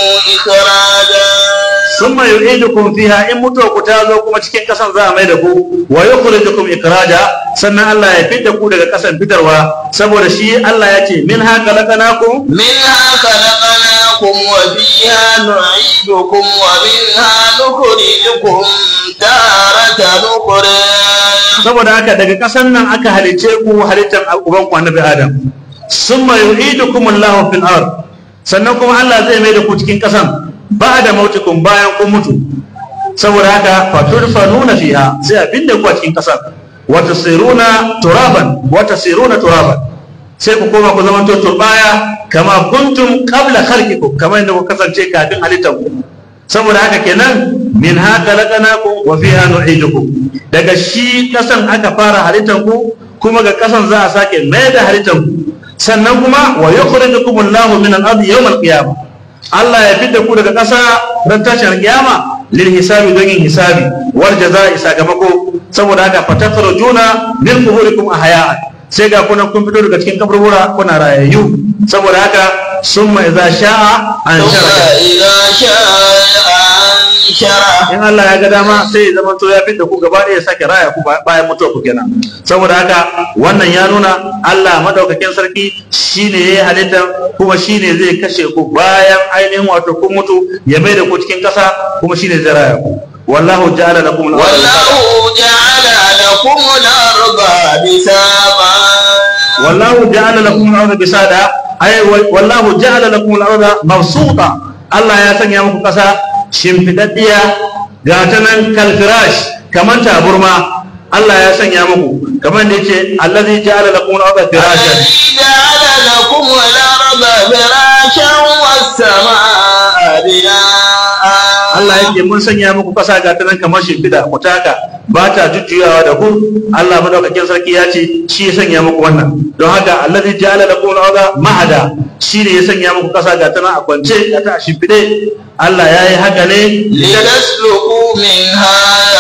Speaker 1: ikhraja,
Speaker 2: summa yu'idukum fiha, in mutuwa ku ta zo kuma cikin kasan za a mai da ku, wa yukhrijukum ikraja, sannan Allah ya fitar ku daga kasan fitarwa, saboda shi Allah ya ce minha khalaqnakum
Speaker 1: minha khalaqnakum لكم وفيها نعيدكم ومنها نخرجكم تارة أخرى.
Speaker 2: saboda haka daga kasan nan aka halice ku halittar uban ku annabi Adam, summa yu'idukum Allahu fil ard, sannan kuma Allah zai mai da ku cikin kasan ba'da mautikum bayan kun mutu. saboda haka faturfanuna fiha, sai abinda ku a cikin kasan, wa tasiruna turaban wa tasiruna turaban, sai ku koma ku zama turbaya kama kuntum qabla khalqikum, kamar yadda ku kasance kafin halittar ku. saboda haka kenan min haka laqanakum wa fiha nu'idukum, daga shi kasan aka fara halittar ku, kuma ga kasan za a sake mai da halittar ku. sannan kuma wa yukhrijukum Allahu min al-ardi yawm al-qiyamah, Allah ya fitar ku daga kasa ran tashin kiyama lil hisabi, don yin hisabi wal jazaa'i, sakamako. saboda haka fatakhrujuna min quburikum ahya'a, sai ga kuna kun fito daga cikin kaburbura kuna rayayyu. saboda haka summa idza sha'a anshara, in Allah ya ga dama sai ya zama to ya fitta ku gaba ɗaya ya sake raya ku bayan mutuwa ku kenan. saboda haka wannan ya nuna Allah madaukakin sarki shine yayi halitta, kuma shine zai kashe ku bayan ainihin wato kun mutu, ya mai da ku cikin kasa, kuma shine zai raya ku. wallahu ja'ala lakum
Speaker 1: wallahu ja'ala lakum al-arda bisaba
Speaker 2: wallahu ja'ala lakum al-arda bisada, ay wallahu ja'ala lakum al-arda mabsuta, Allah ya sanya muku kasa shimfidaddiya, ga ta nan kalfirash, kamar taburma. Allah ya sanya muku, kamar da yace allazi ja'ala lakum al-arda firashan,
Speaker 1: ja'ala lakum al-arda firashan was-samaa'a binaa'a.
Speaker 2: Allah yake mun sanya muku kasa ga ta nan kamar shimfida, ku taka ba ta jujjuyawa da ku. Allah madaukakin sarki ya ce shi ya sanya muku wannan. don haka allazi ja'ala lakum al-arda mahada, shi ne ya sanya muku kasa ga ta nan a kwance, ga ta shimfide. Allah ya yi haka ne
Speaker 1: litasluku minha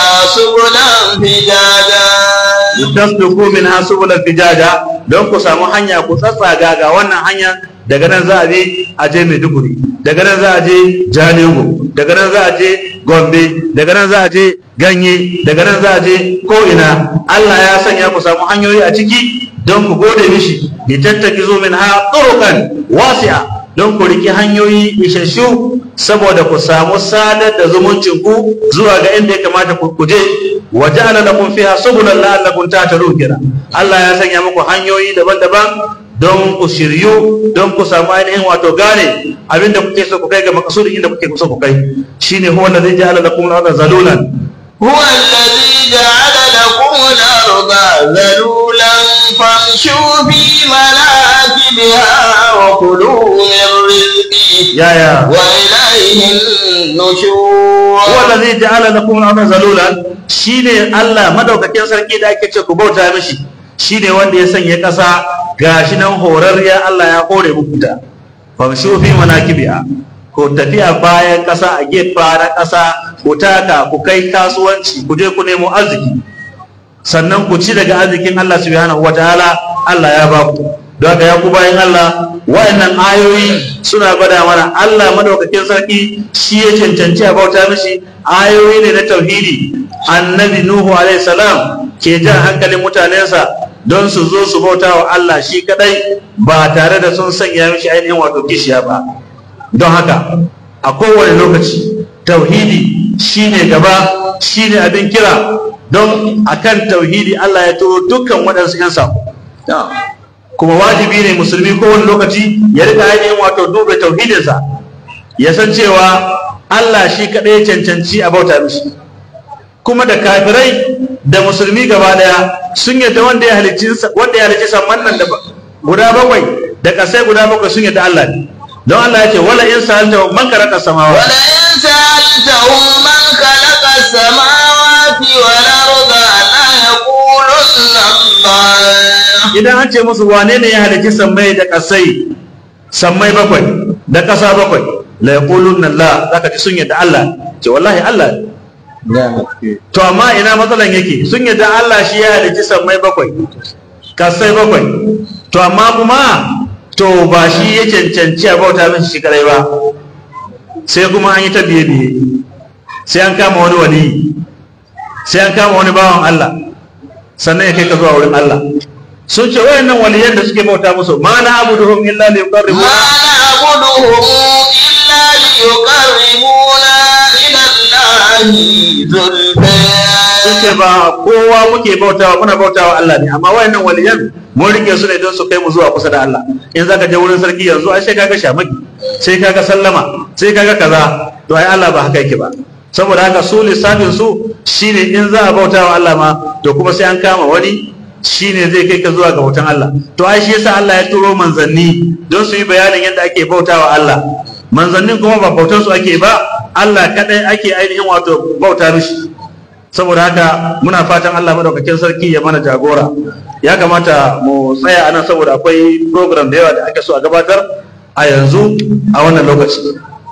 Speaker 1: subulan fijaja,
Speaker 2: litasluku minha subulan fijaja, don ku samu hanya ku tsatsaga ga wannan hanya. daga nan za a je a je Maiduguri, daga nan za a je Jalingo, daga nan za a je Gombe, daga nan za a je Ganye, daga nan za a je ko'ina. Allah ya sanya ku samu hanyoyi a ciki don ku gode mishi. litattakizu minha turuqan wasi'a, don ku riki hanyoyi isasshu saboda ku samu sadar da zumuncin ku zuwa ga inda ya kamata ku kuje. wa ja'ala lakum fiha subulan la'allakum tahtadun. Allah ya sanya muku hanyoyi daban-daban don ku shiryu, don ku samu ainihin wato gane abinda kuke so ku kai ga makasudin inda kuke so ku kai. shine huwa allazi ja'ala lakum al-ardha zalulan,
Speaker 1: huwa allazi ja'ala lakum al-ardha zalulan famshu fi manakibiha wa kulu min rizqihi
Speaker 2: ya ya
Speaker 1: wa ilayhi an-nushur.
Speaker 2: huwa allazi ja'ala lakum al-ardha zalulan, shine Allah madaukakin sarki da ake ce ku bauta mishi. shine wanda ya sanya kasa gashi nan horarriya, Allah ya hore muku ta. famshu fi manakibiha, ko tafiya bayan kasa, a gefa na kasa, ku taka ku kai kasuwanci, ku je ku nemo arziki, sannan ku ci daga arzikin Allah subhanahu wataala. Allah ya ba ku. don haka ya ku bayan Allah, wa'annan ayoyi suna gwada mana Allah madaukakin sarki shi ya cancanci a bauta mishi. ayoyi ne na tauhidi. annabi Nuhu alaihi salam ke jan hankalin mutanensa don su zo su bauta wa Allah shi kadai, ba tare da sun sanya mishi ainihin wato kishiya ba. don haka a kowane lokaci tauhidi shine gaba, shine abin kira. don akan tauhidi Allah ya turo dukkan waɗansu 'yan sako. kuma wajibi ne musulmi kowane lokaci ya rika ainihin wato duba tauhidinsa, ya san cewa Allah shi kadai ya cancanci a bauta mishi. kuma da kafirai da musulmi gaba daya sun yadda wanda ya halicci wanda ya halicci samman nan da guda bakwai da kasai guda bakwai sun yadda Allah ne. don Allah ya ce wala in sa'alta man khalaqa samawati
Speaker 1: wala in sa'alta man khalaqa samawati wal arda la yaqulunna Allah.
Speaker 2: idan an ce musu wane ne ya halicci sammai da kasai, sammai bakwai da kasa bakwai, la yaqulunna Allah, zaka ji sun yadda Allah ce wallahi Allah. to amma ina matsalan yake? sun yadda Allah shi ya halicci sammai bakwai kasai bakwai, to amma kuma to ba shi ya cancanci a bauta min shi kadai ba, sai kuma an yi ta biye biye, sai an kama wani wali, sai an kama wani bawan Allah, sannan ya kai ka zuwa wurin Allah. sun ce wayannan waliyan da suke bauta musu ma na abuduhum illa liqarribu
Speaker 1: ma na abuduhum يقربونا إلى الله زلفى.
Speaker 2: suke ba kowa muke bautawa, muna bautawa Allah ne, amma wayannan waliyan mun rike su ne don su kai mu zuwa kusa da Allah. In zaka je wurin sarki yanzu ai sai kaga shamaki, sai kaga sallama, sai kaga kaza, to ai Allah ba haka yake ba. Saboda haka su lissafin su shine in za a bautawa Allah ma to kuma sai an kama wani shine zai kai ka zuwa ga bautan Allah. To ai shi yasa Allah ya turo manzanni don su yi bayanin yadda ake bautawa Allah. Manzannin kuma ba bautar su ake ba, Allah kadai ake ainihin wato bauta mishi. Saboda haka muna fatan Allah madaukakin sarki ya mana jagora. Ya kamata mu tsaya anan saboda akwai program da yawa da ake so a gabatar a yanzu a wannan lokaci.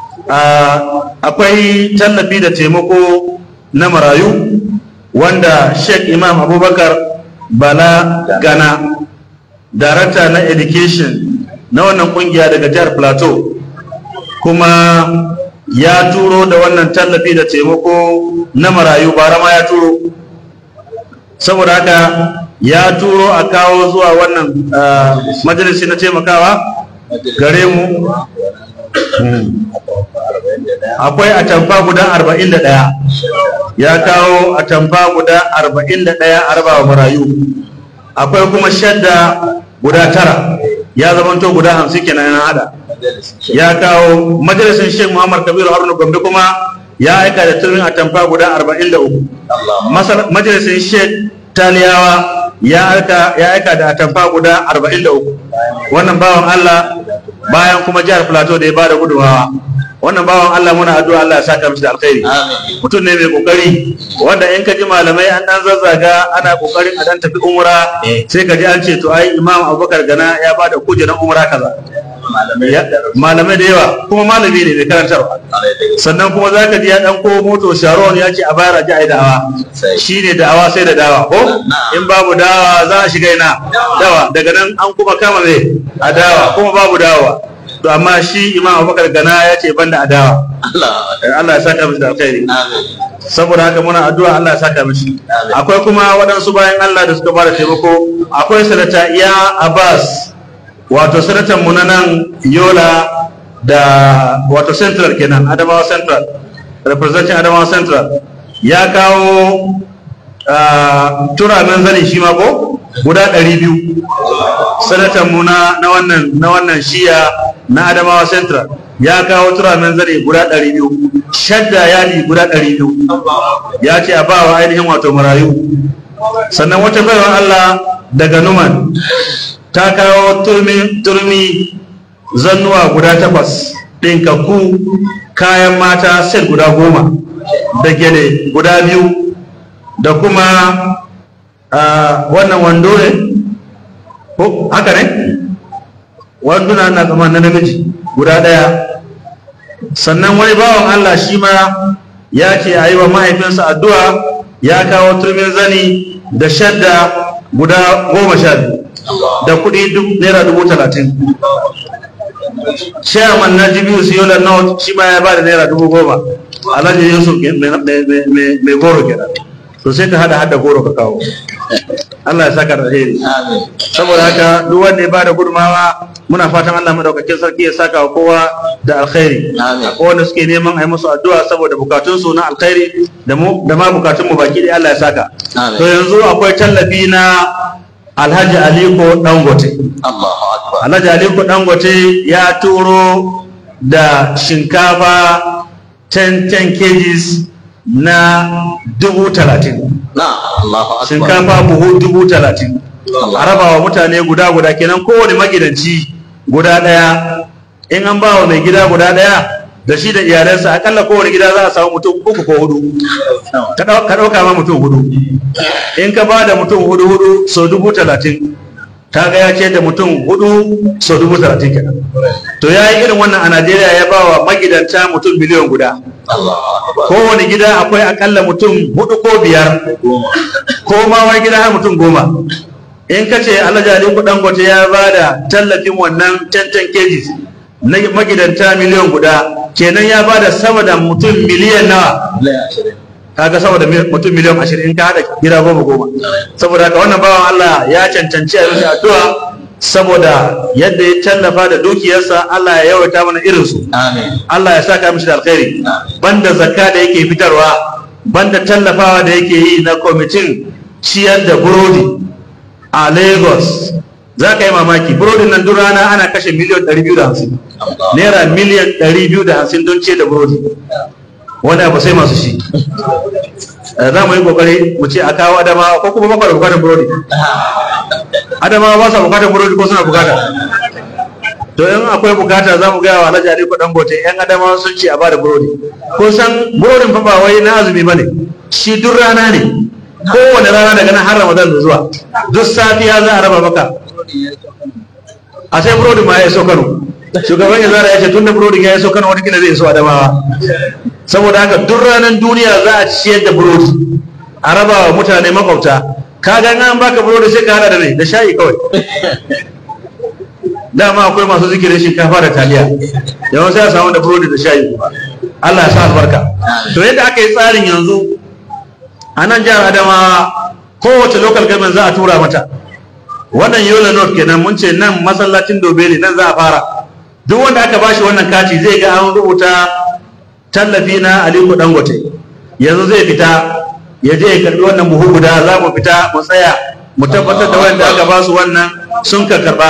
Speaker 2: Akwai tallafi da taimako na marayu wanda Sheikh Imam Abubakar Bala Gana, Darakta na Education na wannan kungiya daga jihar Plateau, kuma ya turo da wannan tallafi da taimako na marayu, bara ma ya turo. Saboda haka ya turo a kawo zuwa wannan majalisi na taimakawa gare mu. Akwai atamfa guda arba'in da ɗaya, ya kawo atamfa guda arba'in da ɗaya a rabawa marayu. Akwai kuma shadda guda tara, ya zamanto guda hamsin kenan yana hada. Ya kawo majalisin Sheikh Muhammad Kabiru Haruna Gombe kuma ya aika da turin atamfa guda arba'in da uku. Majalisin Sheikh Taliyawa ya aika ya aika da atamfa guda arba'in da uku. Wannan bawan Allah bayan kuma jihar Plateau da ya bada gudumawa. Wannan bawan Allah muna addu'a Allah ya saka mishi da alkhairi. Mutum ne mai kokari wanda in ka ji malamai an dan zazzaga ana kokarin a dan tafi umra sai ka ji an ce to ai Imam Abubakar Gana ya bada kujerar umra kaza. Malamai da yawa kuma malami ne mai karantarwa. Sannan kuma za ka ji ya dan ko moto Sharon ya ce a bayar a ji a yi da'awa. Shi ne da'awa sai da dawa ko in babu dawa za a shiga ina dawa, daga nan an kuma kama mai a dawa kuma babu dawa. To amma shi Imam Abubakar Gana ya ce banda adawa. Allah ya saka mishi da alkhairi. Saboda haka muna addu'a Allah ya saka mishi. Akwai kuma waɗansu bayan Allah da suka bada taimako. Akwai sanata Iya Abbas, wato sanatan mu na nan Yola da wato Central kenan, Adamawa Central, representing Adamawa Central, ya kawo turamin zani shi ma ko guda ɗari biyu. Sanatan mu na wannan na wannan shiya na Adamawa Central ya kawo turamin zani guda ɗari biyu, shadda yadi guda ɗari biyu, ya ce a bawa ainihin wato marayu. Sannan wata baiwa Allah daga Numan ta kawo turmi turmi zannuwa guda takwas, ɗinkakku, kayan mata set guda goma, da gele guda biyu, da kuma wannan wando ne ko haka ne, wanduna na zama na namiji guda ɗaya. Sannan wani bawan Allah shi ma ya ce a yi wa mahaifinsa addu'a, ya kawo turmin zani da shadda guda goma sha biyu da kuɗi naira dubu talatin. Chairman na Jibiyu Siyola North shi ma ya ba da naira dubu goma. Alhaji Yusuf mai goro kenan. To sai ka hada hada goro ka kawo. Allah ya saka da alheri. Saboda haka duk wanda ya bada gudunmawa muna fatan Allah madaukakin sarki ya saka wa kowa da alkhairi. Akwai wanda suke neman a yi musu addu'a saboda bukatunsu na alkhairi da mu da ma bukatunmu baki da Allah ya saka. To yanzu akwai tallafi na Alhaji Aliko Dangote. Allahu Akbar. Alhaji Aliko Dangote ya turo da shinkafa ten kilograms na dubu talatin. Shinkafa buhu dubu talatin. A raba wa mutane guda guda kenan kowane magidanci guda ɗaya. In an ba wa mai gida guda ɗaya da shi da iyalansa akalla kowane gida za a samu mutum uku ko hudu. Ka ɗauka ma mutum hudu. In ka ba da mutum hudu hudu so dubu talatin, ta ga ya ce da mutum hudu so dubu talatin kenan. To ya yi irin wannan a Najeriya, ya ba wa magidanta mutum miliyan guda. Kowane gida akwai akalla mutum hudu ko biyar, ko ma wani gida har mutum goma. In ka ce Alhaji Aliko Dangote ya ba da tallafin wannan ten kilograms na magidanta miliyan guda, kenan ya ba da sama da mutum miliyan nawa? Kaga sama da mutum miliyan ashirin in ka haɗa gida goma goma. Saboda haka wannan bawan Allah ya cancanci a yi addu'a saboda yadda ya tallafa da dukiyarsa. Allah ya yawaita mana irinsu.
Speaker 1: Amin.
Speaker 2: Allah ya saka mishi da alkhairi. Banda zakka da yake fitarwa, banda tallafawa da yake yi na kwamitin ciyar da burodi a Lagos, za ka yi mamaki burodin nan duk rana ana kashe miliyan ɗari biyu da hamsin, naira miliyan ɗari biyu da hamsin don ciyar da burodi. Wani abu sai masu shi. Za mu yi kokari mu ce a kawo Adamawa, ko kuma ba da bukatar burodi. Adamawa ba sa bukatar burodi ko suna bukata? To in akwai bukata za mu gaya wa Alhaji Aliko Dangote, yan Adamawa sun ce a ba da burodi. Kun san burodin fa ba wai na azumi bane, shi duk rana ne, kowane rana daga nan har Ramadan da zuwa, duk safiya za a raba maka. A sai burodin ma ya iso Kano. Shugaban ya zara ya ce tunda burodin ya iso Kano wani kila zai iso Adamawa. Saboda haka duk ranar duniya za a ciyar da burodi a raba wa mutane makwabta. Ka ga an baka burodi sai ka hada da mai da shayi kawai. Dama akwai masu zikirin shinkafa da taliya, yawan sai a samu da burodi da shayi. Allah ya sa albarka. To yadda aka yi tsarin yanzu a nan jihar Adamawa, kowace local government za a tura mata. Wannan Yola North kenan, mun ce nan masallacin Dobeli nan za a fara. Duk wanda aka bashi wannan kati zai ga an rubuta tallafi na Aliko Dangote. Yanzu zai fita ya je ya karbi wannan buhu guda, za mu fita mu tsaya mu tabbatar da wanda aka ba su wannan sun ka karba.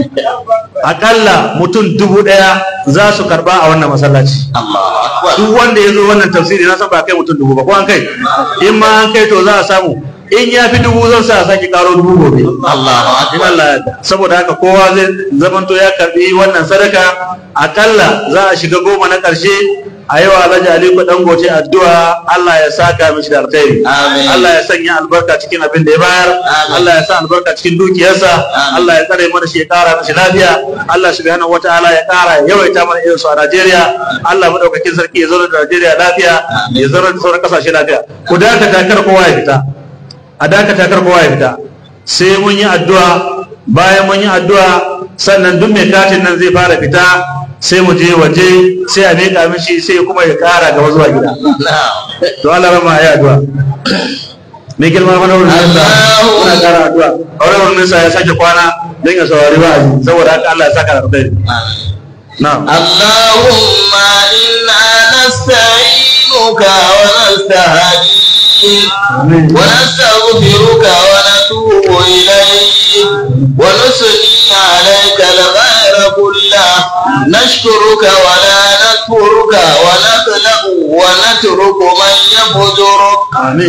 Speaker 2: Akalla mutum dubu ɗaya za su karba a wannan masallaci. Duk wanda ya zo wannan tafsiri na san ba kai mutum dubu ba, ko an kai? In ma an kai to za a samu. In ya fi dubu zan sa a sake karo dubu gobe. Allah, saboda haka kowa zai zamanto ya karbi wannan sadaka. Akalla za a shiga goma na ƙarshe a yi wa Alhaji Aliko Dangote addu'a, Allah ya saka mishi da alkhairi. Allah ya sanya albarka cikin abin da ya bayar. Allah ya sa albarka cikin dukiyarsa. Allah ya tsare mana shi, ya kara mishi lafiya. Allah subhanahu wataala ya kara yawaita mana irin su a Najeriya. Allah madaukakin sarki ya zauna da Najeriya lafiya, ya zauna da sauran kasashe lafiya. Ku dakata kar kowa ya fita. A dakata kar kowa ya fita. Sai mun yi addu'a, bayan mun yi addu'a sannan duk mai katin nan zai fara fita. Sai mu je waje, sai a miƙa mishi, sai kuma ya ƙara gaba zuwa gida. To Allah rama ya addu'a. Mai girma mana wurin nisa, muna ƙara addu'a. Aure wurin nisa ya sake kwana don ya saurari wa'azi, saboda haka Allah ya saka da alkhairi. Na'am.
Speaker 1: Allahumma inna nasta'inuka wa nasta'in wa nastaghfiruka wa natubu ilayk wa nusli alayka al-ghayra kullahu. نشكرك ولا نكفرك ونخلق ونترك من يفجرك.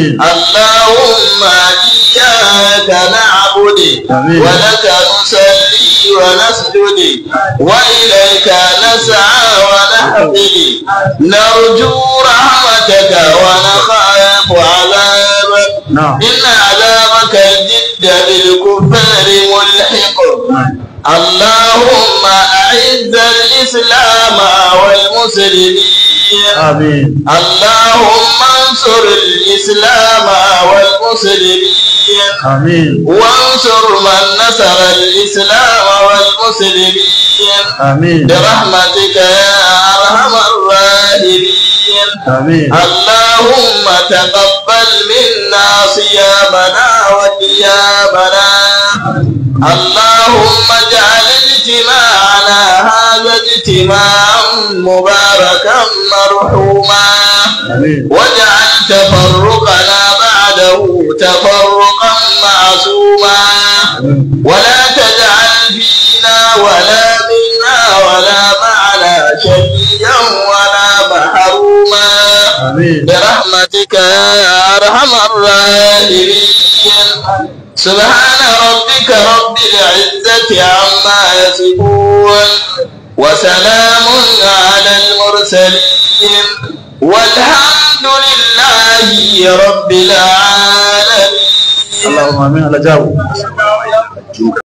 Speaker 1: اللهم إياك نعبد ولك نصلي ونسجد وإليك نسعى ونحفظ نرجو رحمتك ونخاف عذابك. إن عذابك الجد بالكفار ملحق. اللهم أعز الإسلام والمسلمين. آمين. اللهم انصر الإسلام والمسلمين. آمين. وانصر من نصر الإسلام والمسلمين. آمين. برحمتك يا أرحم الراحمين. آمين. اللهم تقبل منا صيامنا وقيامنا. اللهم اجعل اجتماعنا هذا اجتماعا مباركا مرحوما. واجعل تفرقنا بعده تفرقا معصوما. ولا تجعل فينا ولا منا ولا معنا شقيا ولا محروما. برحمتك يا ارحم الراحمين. سبحان ربك رب العزة عما يصفون وسلام على المرسلين والحمد لله رب العالمين.
Speaker 2: اللهم آمين. على جاوب.